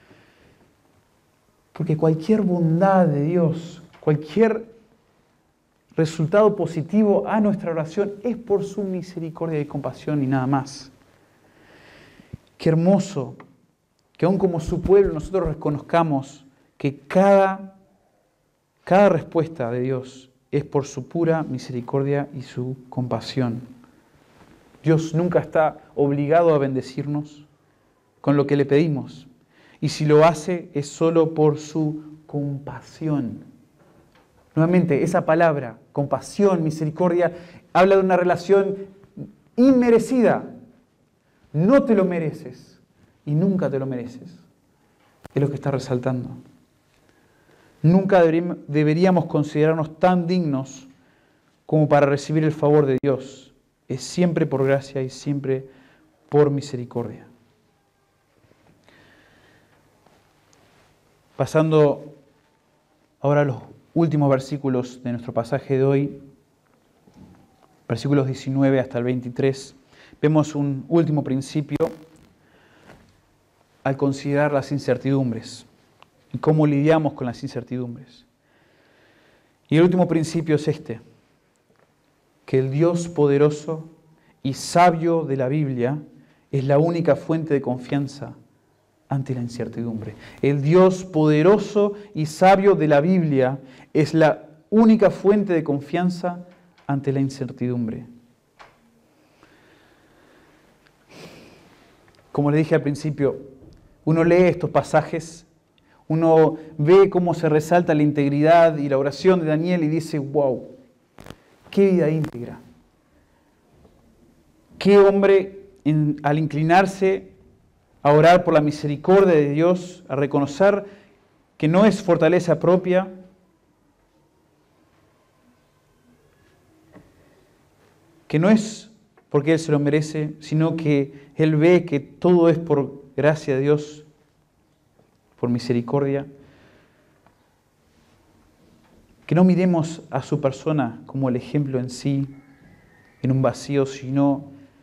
A: Porque cualquier bondad de Dios, cualquier resultado positivo a nuestra oración es por su misericordia y compasión y nada más. Qué hermoso que aún como su pueblo nosotros reconozcamos que cada, cada respuesta de Dios es por su pura misericordia y su compasión. Dios nunca está obligado a bendecirnos con lo que le pedimos. Y si lo hace es solo por su compasión. Nuevamente, esa palabra, compasión, misericordia, habla de una relación inmerecida. No te lo mereces y nunca te lo mereces. Es lo que está resaltando. Nunca deberíamos considerarnos tan dignos como para recibir el favor de Dios. Es siempre por gracia y siempre por misericordia. Pasando ahora a los últimos versículos de nuestro pasaje de hoy, versículos diecinueve hasta el veintitrés, vemos un último principio al considerar las incertidumbres y cómo lidiamos con las incertidumbres. Y el último principio es este, que el Dios poderoso y sabio de la Biblia es la única fuente de confianza ante la incertidumbre. El Dios poderoso y sabio de la Biblia es la única fuente de confianza ante la incertidumbre. como le dije al principio, uno lee estos pasajes, uno ve cómo se resalta la integridad y la oración de Daniel y dice, wow, qué vida íntegra. Qué hombre en, al inclinarse a orar por la misericordia de Dios, a reconocer que no es fortaleza propia, que no es porque Él se lo merece, sino que Él ve que todo es por gracia de Dios, por misericordia. Que no miremos a su persona como el ejemplo en sí, en un vacío, sino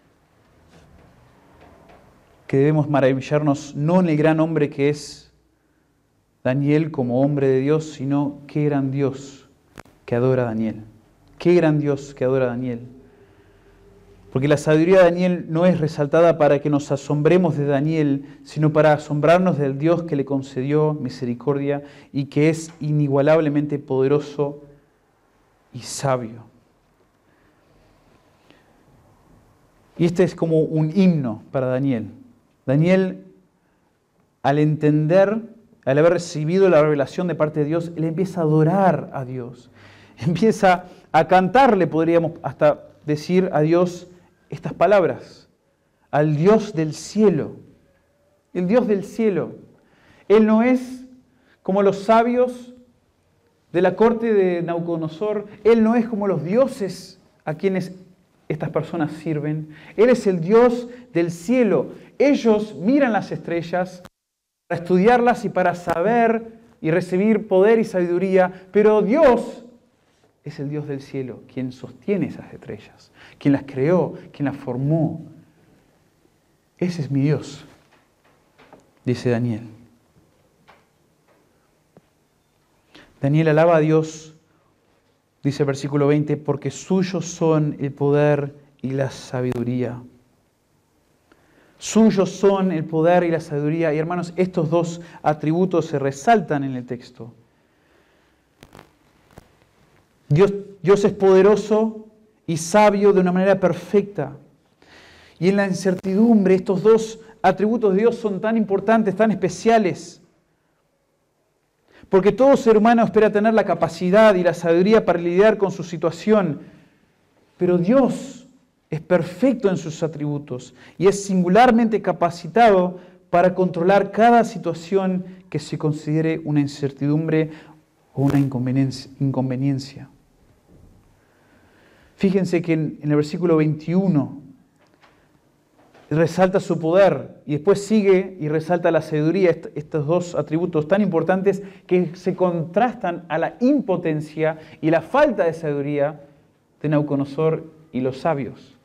A: que debemos maravillarnos no en el gran hombre que es Daniel como hombre de Dios, sino qué gran Dios que adora a Daniel. Qué gran Dios que adora a Daniel. Porque la sabiduría de Daniel no es resaltada para que nos asombremos de Daniel, sino para asombrarnos del Dios que le concedió misericordia y que es inigualablemente poderoso y sabio. Y este es como un himno para Daniel. Daniel, al entender, al haber recibido la revelación de parte de Dios, él empieza a adorar a Dios. Empieza a cantarle, podríamos hasta decir a Dios, estas palabras, al Dios del cielo, el Dios del cielo. Él no es como los sabios de la corte de Nabucodonosor, Él no es como los dioses a quienes estas personas sirven. Él es el Dios del cielo. Ellos miran las estrellas para estudiarlas y para saber y recibir poder y sabiduría, pero Dios es el Dios del cielo, quien sostiene esas estrellas, quien las creó, quien las formó. Ese es mi Dios, dice Daniel. Daniel alaba a Dios, dice el versículo veinte, porque suyos son el poder y la sabiduría. Suyos son el poder y la sabiduría. Y hermanos, estos dos atributos se resaltan en el texto. Dios, Dios es poderoso y sabio de una manera perfecta. Y en la incertidumbre, estos dos atributos de Dios son tan importantes, tan especiales. Porque todo ser humano espera tener la capacidad y la sabiduría para lidiar con su situación. Pero Dios es perfecto en sus atributos y es singularmente capacitado para controlar cada situación que se considere una incertidumbre o una inconveniencia. Fíjense que en, en el versículo veintiuno resalta su poder y después sigue y resalta la sabiduría, est- estos dos atributos tan importantes que se contrastan a la impotencia y la falta de sabiduría de Nabucodonosor y los sabios.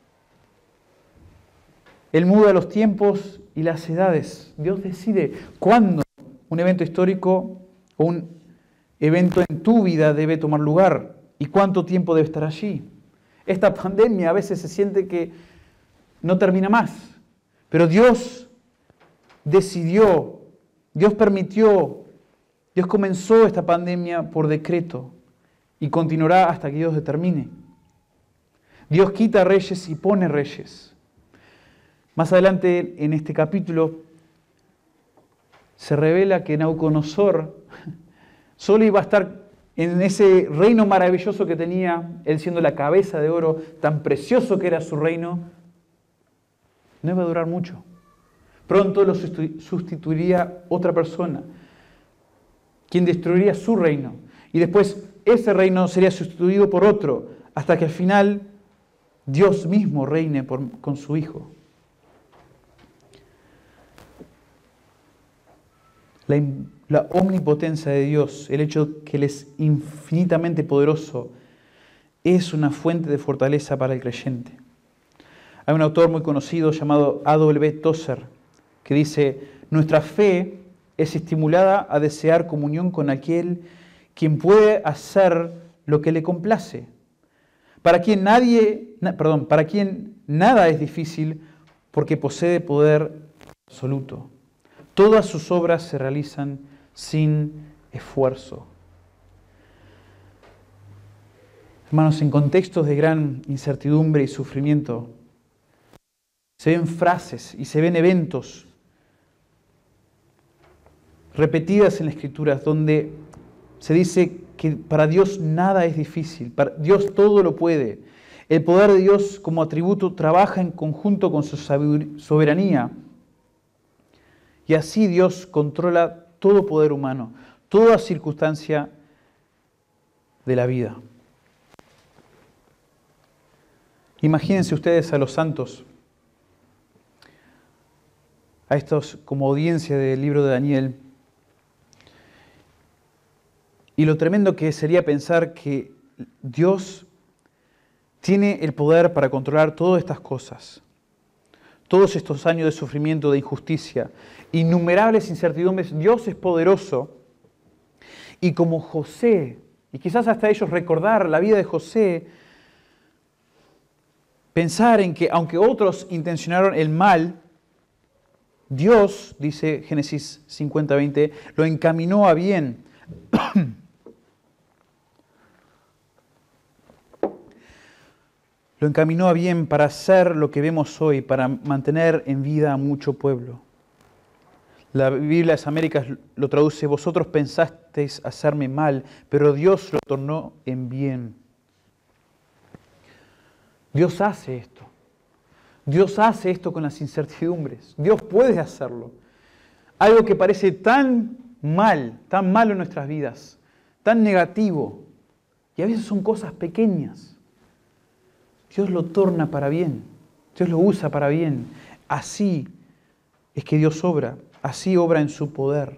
A: Él muda los tiempos y las edades. Dios decide cuándo un evento histórico o un evento en tu vida debe tomar lugar y cuánto tiempo debe estar allí. Esta pandemia a veces se siente que no termina más, pero Dios decidió, Dios permitió, Dios comenzó esta pandemia por decreto y continuará hasta que Dios determine. Dios quita reyes y pone reyes. Más adelante en este capítulo se revela que Nabucodonosor solo iba a estar en ese reino maravilloso que tenía, él siendo la cabeza de oro, tan precioso que era su reino, no iba a durar mucho. Pronto lo sustituiría otra persona, quien destruiría su reino. Y después ese reino sería sustituido por otro, hasta que al final Dios mismo reine por, con su Hijo. La, la omnipotencia de Dios, el hecho que Él es infinitamente poderoso, es una fuente de fortaleza para el creyente. Hay un autor muy conocido llamado A W Tozer que dice: nuestra fe es estimulada a desear comunión con aquel quien puede hacer lo que le complace, para quien nadie, perdón, para quien nada es difícil porque posee poder absoluto. Todas sus obras se realizan sin esfuerzo. Hermanos, en contextos de gran incertidumbre y sufrimiento, Se ven frases y se ven eventos repetidas en la Escritura donde se dice que para Dios nada es difícil, para Dios todo lo puede. El poder de Dios como atributo trabaja en conjunto con su soberanía. Y así Dios controla todo poder humano, toda circunstancia de la vida. Imagínense ustedes a los santos, a estos como audiencia del libro de Daniel, y lo tremendo que sería pensar que Dios tiene el poder para controlar todas estas cosas. Todos estos años de sufrimiento, de injusticia, innumerables incertidumbres, Dios es poderoso. Y como José, y quizás hasta ellos recordar la vida de José, pensar en que aunque otros intencionaron el mal, Dios, dice Génesis cincuenta veinte, lo encaminó a bien. Lo encaminó a bien para hacer lo que vemos hoy, para mantener en vida a mucho pueblo. La Biblia de las Américas lo traduce: vosotros pensasteis hacerme mal, pero Dios lo tornó en bien. Dios hace esto. Dios hace esto con las incertidumbres. Dios puede hacerlo. Algo que parece tan mal, tan malo en nuestras vidas, tan negativo, y a veces son cosas pequeñas. Dios lo torna para bien, Dios lo usa para bien. Así es que Dios obra, así obra en su poder.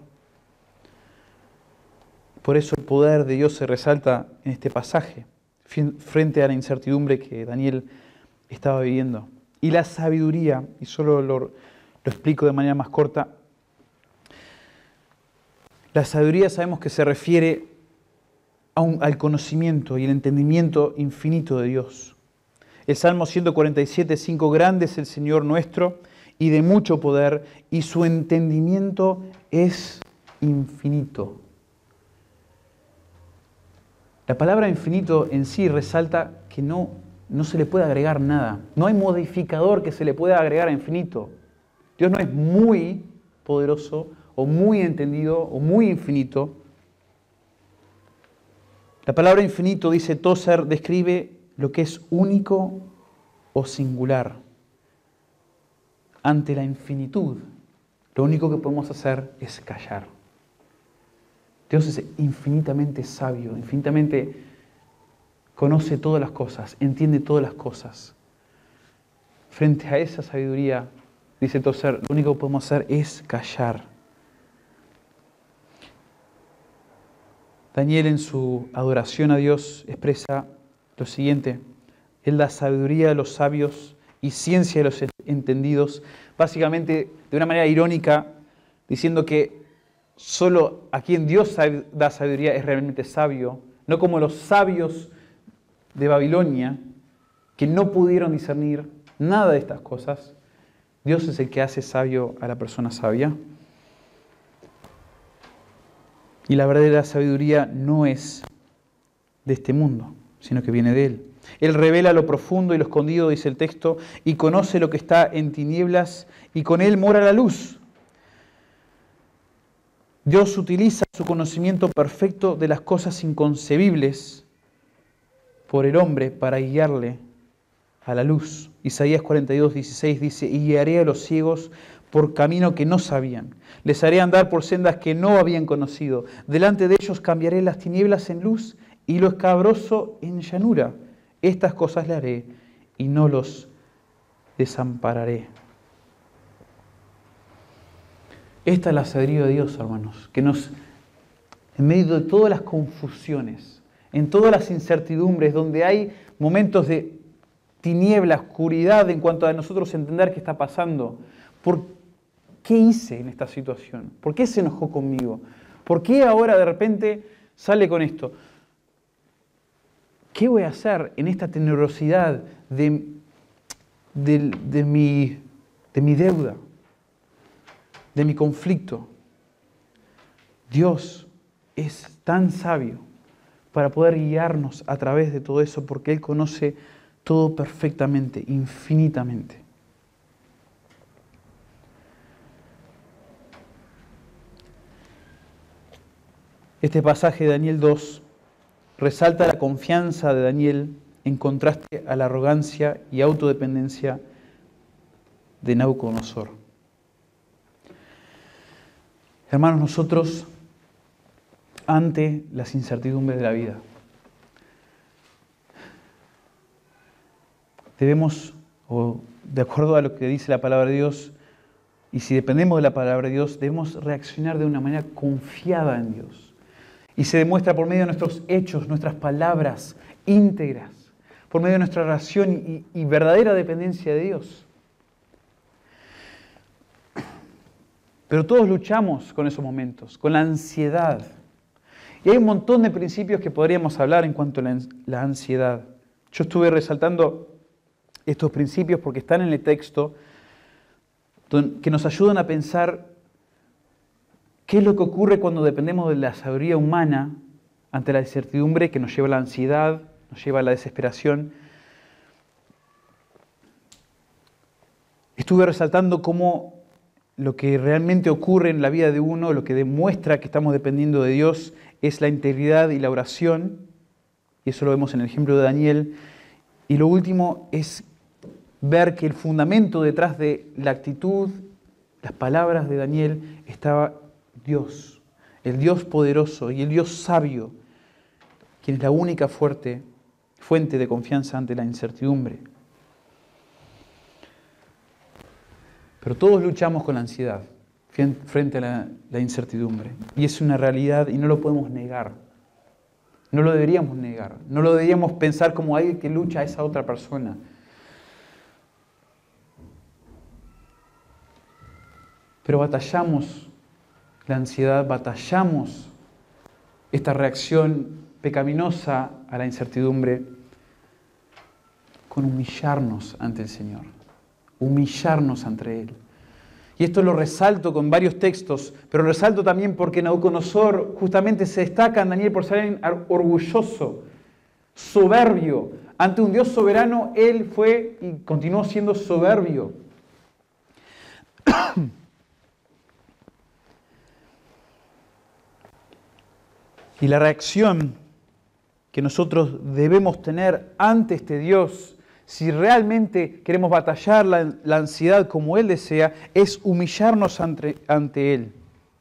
A: Por eso el poder de Dios se resalta en este pasaje, frente a la incertidumbre que Daniel estaba viviendo. Y la sabiduría, y solo lo, lo explico de manera más corta, la sabiduría sabemos que se refiere a un, al conocimiento y el entendimiento infinito de Dios. El Salmo ciento cuarenta y siete, cinco, grande es el Señor nuestro y de mucho poder, y su entendimiento es infinito. La palabra infinito en sí resalta que no, no se le puede agregar nada. No hay modificador que se le pueda agregar a infinito. Dios no es muy poderoso o muy entendido o muy infinito. La palabra infinito, dice Tozer, describe lo que es único o singular. Ante la infinitud, lo único que podemos hacer es callar. Dios es infinitamente sabio, infinitamente conoce todas las cosas, entiende todas las cosas. Frente a esa sabiduría, dice Tozer, lo único que podemos hacer es callar. Daniel en su adoración a Dios expresa lo siguiente: Él da sabiduría a los sabios y ciencia a los entendidos, básicamente de una manera irónica, diciendo que solo a quien Dios da sabiduría es realmente sabio, no como los sabios de Babilonia, que no pudieron discernir nada de estas cosas. Dios es el que hace sabio a la persona sabia. Y la verdadera sabiduría no es de este mundo, sino que viene de Él. Él revela lo profundo y lo escondido, dice el texto, y conoce lo que está en tinieblas, y con Él mora la luz. Dios utiliza su conocimiento perfecto de las cosas inconcebibles por el hombre para guiarle a la luz. Isaías cuarenta y dos, dieciséis dice: y guiaré a los ciegos por camino que no sabían. Les haré andar por sendas que no habían conocido. Delante de ellos cambiaré las tinieblas en luz y lo escabroso en llanura. Estas cosas le haré y no los desampararé. Esta es la sabiduría de Dios, hermanos, que nos, en medio de todas las confusiones, en todas las incertidumbres, donde hay momentos de tiniebla, oscuridad en cuanto a nosotros entender qué está pasando, ¿por qué hice en esta situación? ¿Por qué se enojó conmigo? ¿Por qué ahora de repente sale con esto? ¿Qué voy a hacer en esta tenebrosidad de, de, de, mi, de mi deuda, de mi conflicto? Dios es tan sabio para poder guiarnos a través de todo eso, porque Él conoce todo perfectamente, infinitamente. Este pasaje de Daniel dos resalta la confianza de Daniel en contraste a la arrogancia y autodependencia de Nabucodonosor. Hermanos, nosotros, ante las incertidumbres de la vida, debemos, o de acuerdo a lo que dice la palabra de Dios, y si dependemos de la palabra de Dios, debemos reaccionar de una manera confiada en Dios. Y se demuestra por medio de nuestros hechos, nuestras palabras íntegras, por medio de nuestra oración y, y verdadera dependencia de Dios. Pero todos luchamos con esos momentos, con la ansiedad. Y hay un montón de principios que podríamos hablar en cuanto a la, la ansiedad. Yo estuve resaltando estos principios porque están en el texto que nos ayudan a pensar qué es lo que ocurre cuando dependemos de la sabiduría humana ante la incertidumbre que nos lleva a la ansiedad, nos lleva a la desesperación. Estuve resaltando cómo lo que realmente ocurre en la vida de uno, lo que demuestra que estamos dependiendo de Dios, es la integridad y la oración. Y eso lo vemos en el ejemplo de Daniel. Y lo último es ver que el fundamento detrás de la actitud, las palabras de Daniel, estaba Dios, el Dios poderoso y el Dios sabio, quien es la única fuerte, fuente de confianza ante la incertidumbre. Pero todos luchamos con la ansiedad frente a la, la incertidumbre. Y es una realidad y no lo podemos negar. No lo deberíamos negar. No lo deberíamos pensar como alguien que lucha a esa otra persona. Pero batallamos la ansiedad, batallamos esta reacción pecaminosa a la incertidumbre con humillarnos ante el Señor, humillarnos ante Él. Y esto lo resalto con varios textos, pero resalto también porque Nabucodonosor justamente se destaca en Daniel por ser alguien orgulloso, soberbio. Ante un Dios soberano, él fue y continuó siendo soberbio. Y la reacción que nosotros debemos tener ante este Dios, si realmente queremos batallar la, la ansiedad como Él desea, es humillarnos ante, ante Él.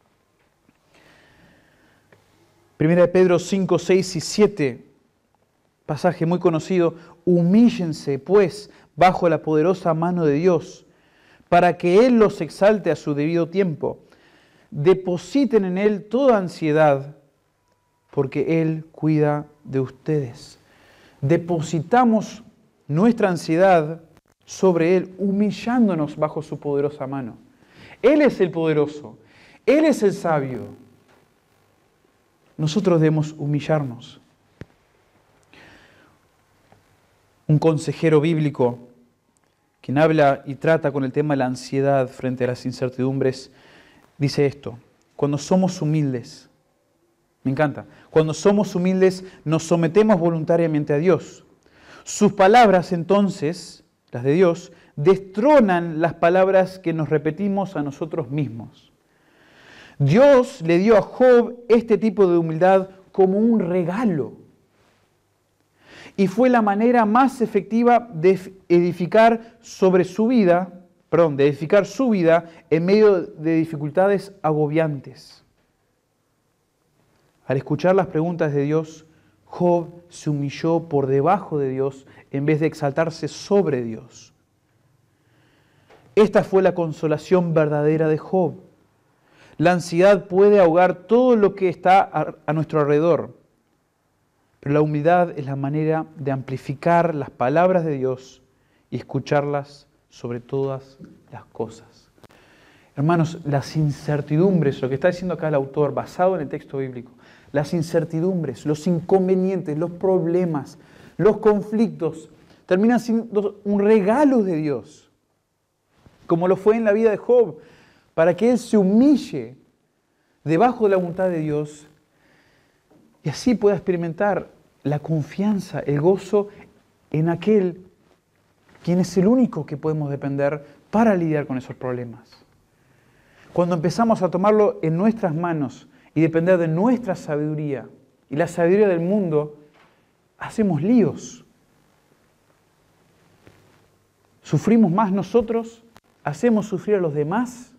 A: Primera de Pedro cinco, seis y siete, pasaje muy conocido. Humíllense, pues, bajo la poderosa mano de Dios, para que Él los exalte a su debido tiempo. Depositen en Él toda ansiedad, porque Él cuida de ustedes. Depositamos nuestra ansiedad sobre Él, humillándonos bajo su poderosa mano. Él es el poderoso, Él es el sabio. Nosotros debemos humillarnos. Un consejero bíblico, quien habla y trata con el tema de la ansiedad frente a las incertidumbres, dice esto: cuando somos humildes, me encanta, cuando somos humildes nos sometemos voluntariamente a Dios. Sus palabras entonces, las de Dios, destronan las palabras que nos repetimos a nosotros mismos. Dios le dio a Job este tipo de humildad como un regalo. Y fue la manera más efectiva de edificar sobre su vida, perdón, de edificar su vida en medio de dificultades agobiantes. Al escuchar las preguntas de Dios, Job se humilló por debajo de Dios en vez de exaltarse sobre Dios. Esta fue la consolación verdadera de Job. La ansiedad puede ahogar todo lo que está a, a nuestro alrededor, pero la humildad es la manera de amplificar las palabras de Dios y escucharlas sobre todas las cosas. Hermanos, las incertidumbres, lo que está diciendo acá el autor, basado en el texto bíblico, las incertidumbres, los inconvenientes, los problemas, los conflictos, terminan siendo un regalo de Dios, como lo fue en la vida de Job, para que él se humille debajo de la voluntad de Dios y así pueda experimentar la confianza, el gozo en aquel quien es el único que podemos depender para lidiar con esos problemas. Cuando empezamos a tomarlo en nuestras manos y depender de nuestra sabiduría y la sabiduría del mundo, hacemos líos. ¿Sufrimos más nosotros? ¿Hacemos sufrir a los demás?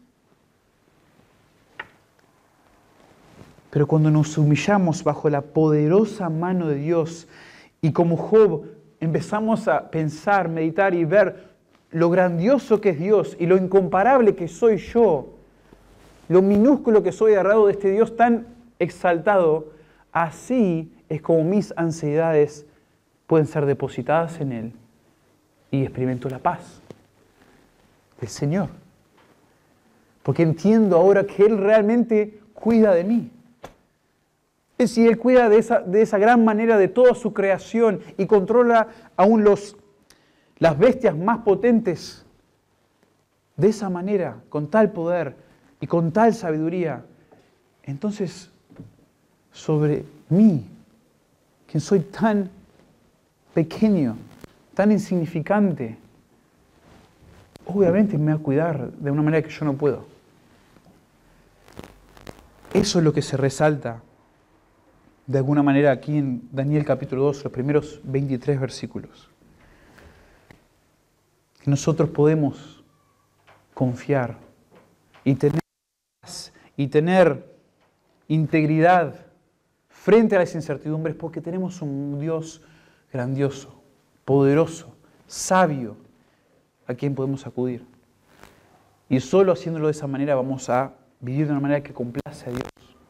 A: Pero cuando nos humillamos bajo la poderosa mano de Dios y como Job empezamos a pensar, meditar y ver lo grandioso que es Dios y lo incomparable que soy yo, lo minúsculo que soy al lado de este Dios tan exaltado, así es como mis ansiedades pueden ser depositadas en Él y experimento la paz del Señor. Porque entiendo ahora que Él realmente cuida de mí. Es decir, Él cuida de esa, de esa gran manera de toda su creación y controla aún los, las bestias más potentes de esa manera, con tal poder y con tal sabiduría. Entonces, sobre mí, quien soy tan pequeño, tan insignificante, obviamente me va a cuidar de una manera que yo no puedo. Eso es lo que se resalta de alguna manera aquí en Daniel capítulo dos, los primeros veintitrés versículos. Que nosotros podemos confiar y tener paz y tener integridad frente a las incertidumbres porque tenemos un Dios grandioso, poderoso, sabio, a quien podemos acudir. Y solo haciéndolo de esa manera vamos a vivir de una manera que complace a Dios.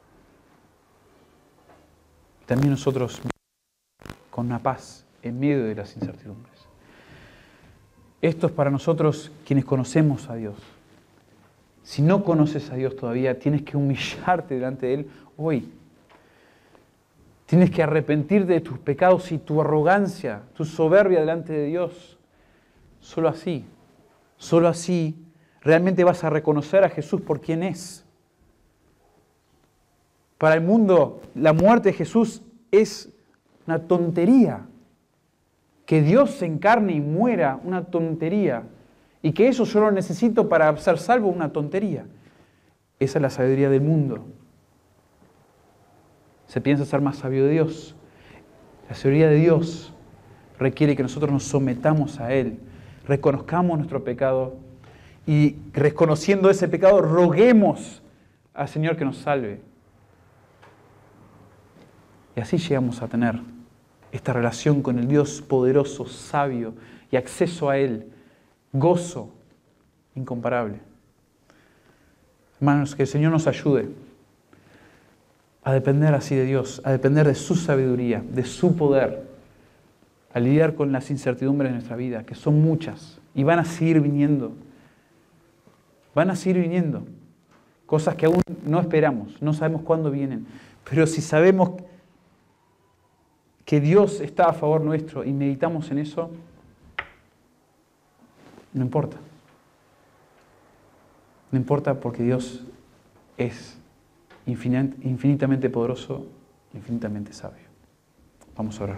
A: También nosotros con una paz en medio de las incertidumbres. Esto es para nosotros quienes conocemos a Dios. Si no conoces a Dios todavía, tienes que humillarte delante de Él hoy. Tienes que arrepentirte de tus pecados y tu arrogancia, tu soberbia delante de Dios. Solo así, solo así realmente vas a reconocer a Jesús por quien es. Para el mundo, la muerte de Jesús es una tontería. Que Dios se encarne y muera, una tontería. Y que eso yo lo necesito para ser salvo, una tontería. Esa es la sabiduría del mundo. Se piensa ser más sabio de Dios. La sabiduría de Dios requiere que nosotros nos sometamos a Él, reconozcamos nuestro pecado y reconociendo ese pecado roguemos al Señor que nos salve. Y así llegamos a tener esta relación con el Dios poderoso, sabio y acceso a Él, gozo incomparable. Hermanos, que el Señor nos ayude a depender así de Dios, a depender de su sabiduría, de su poder, a lidiar con las incertidumbres de nuestra vida, que son muchas y van a seguir viniendo. Van a seguir viniendo. Cosas que aún no esperamos, no sabemos cuándo vienen. Pero si sabemos que Dios está a favor nuestro y meditamos en eso, no importa. No importa porque Dios es infinitamente poderoso, infinitamente sabio. Vamos a orar.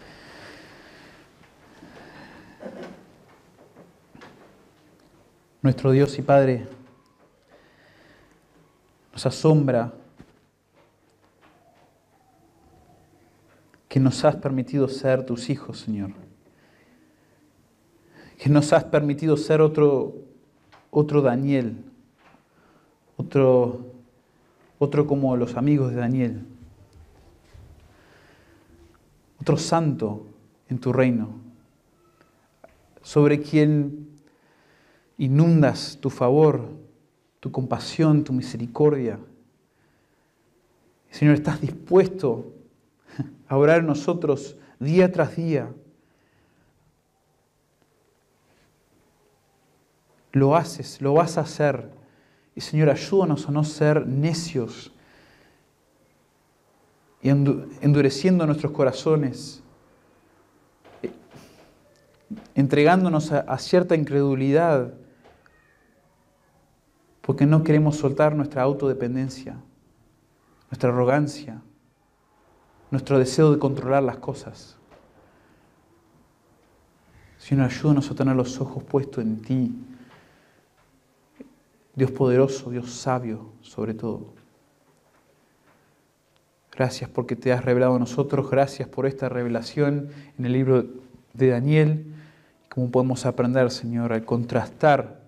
A: Nuestro Dios y Padre, nos asombra que nos has permitido ser tus hijos, Señor. Que nos has permitido ser otro, otro Daniel, otro, otro como los amigos de Daniel, otro santo en tu reino, sobre quien inundas tu favor, tu compasión, tu misericordia. Señor, estás dispuesto a orar en nosotros día tras día. Lo haces, lo vas a hacer. Y Señor, ayúdanos a no ser necios y endureciendo nuestros corazones, entregándonos a, a cierta incredulidad, porque no queremos soltar nuestra autodependencia, nuestra arrogancia, nuestro deseo de controlar las cosas. Señor, ayúdanos a tener los ojos puestos en ti, Dios poderoso, Dios sabio sobre todo. Gracias porque te has revelado a nosotros. Gracias por esta revelación en el libro de Daniel. Cómo podemos aprender, Señor, al contrastar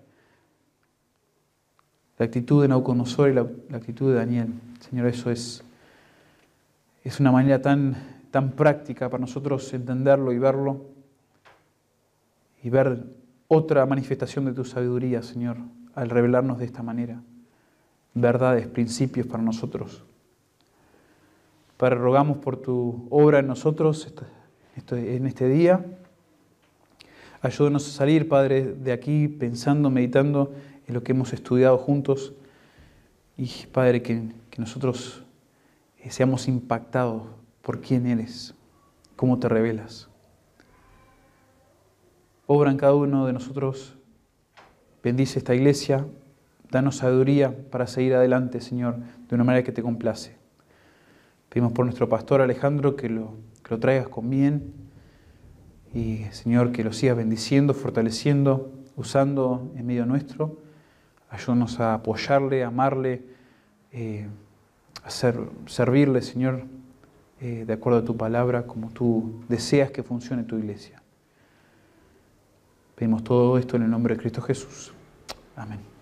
A: la actitud de Nabucodonosor y la, la actitud de Daniel. Señor, eso es, es una manera tan, tan práctica para nosotros entenderlo y verlo. Y ver otra manifestación de tu sabiduría, Señor, al revelarnos de esta manera. Verdades, principios para nosotros. Padre, rogamos por tu obra en nosotros en este día. Ayúdanos a salir, Padre, de aquí pensando, meditando en lo que hemos estudiado juntos. Y, Padre, que, que nosotros seamos impactados por quién eres, cómo te revelas. Obra en cada uno de nosotros. Bendice esta iglesia. Danos sabiduría para seguir adelante, Señor, de una manera que te complace. Pedimos por nuestro pastor Alejandro que lo, que lo traigas con bien y, Señor, que lo sigas bendiciendo, fortaleciendo, usando en medio nuestro. Ayúdanos a apoyarle, a amarle, eh, a ser, servirle, Señor, eh, de acuerdo a tu palabra, como tú deseas que funcione tu iglesia. Pedimos todo esto en el nombre de Cristo Jesús. Amén.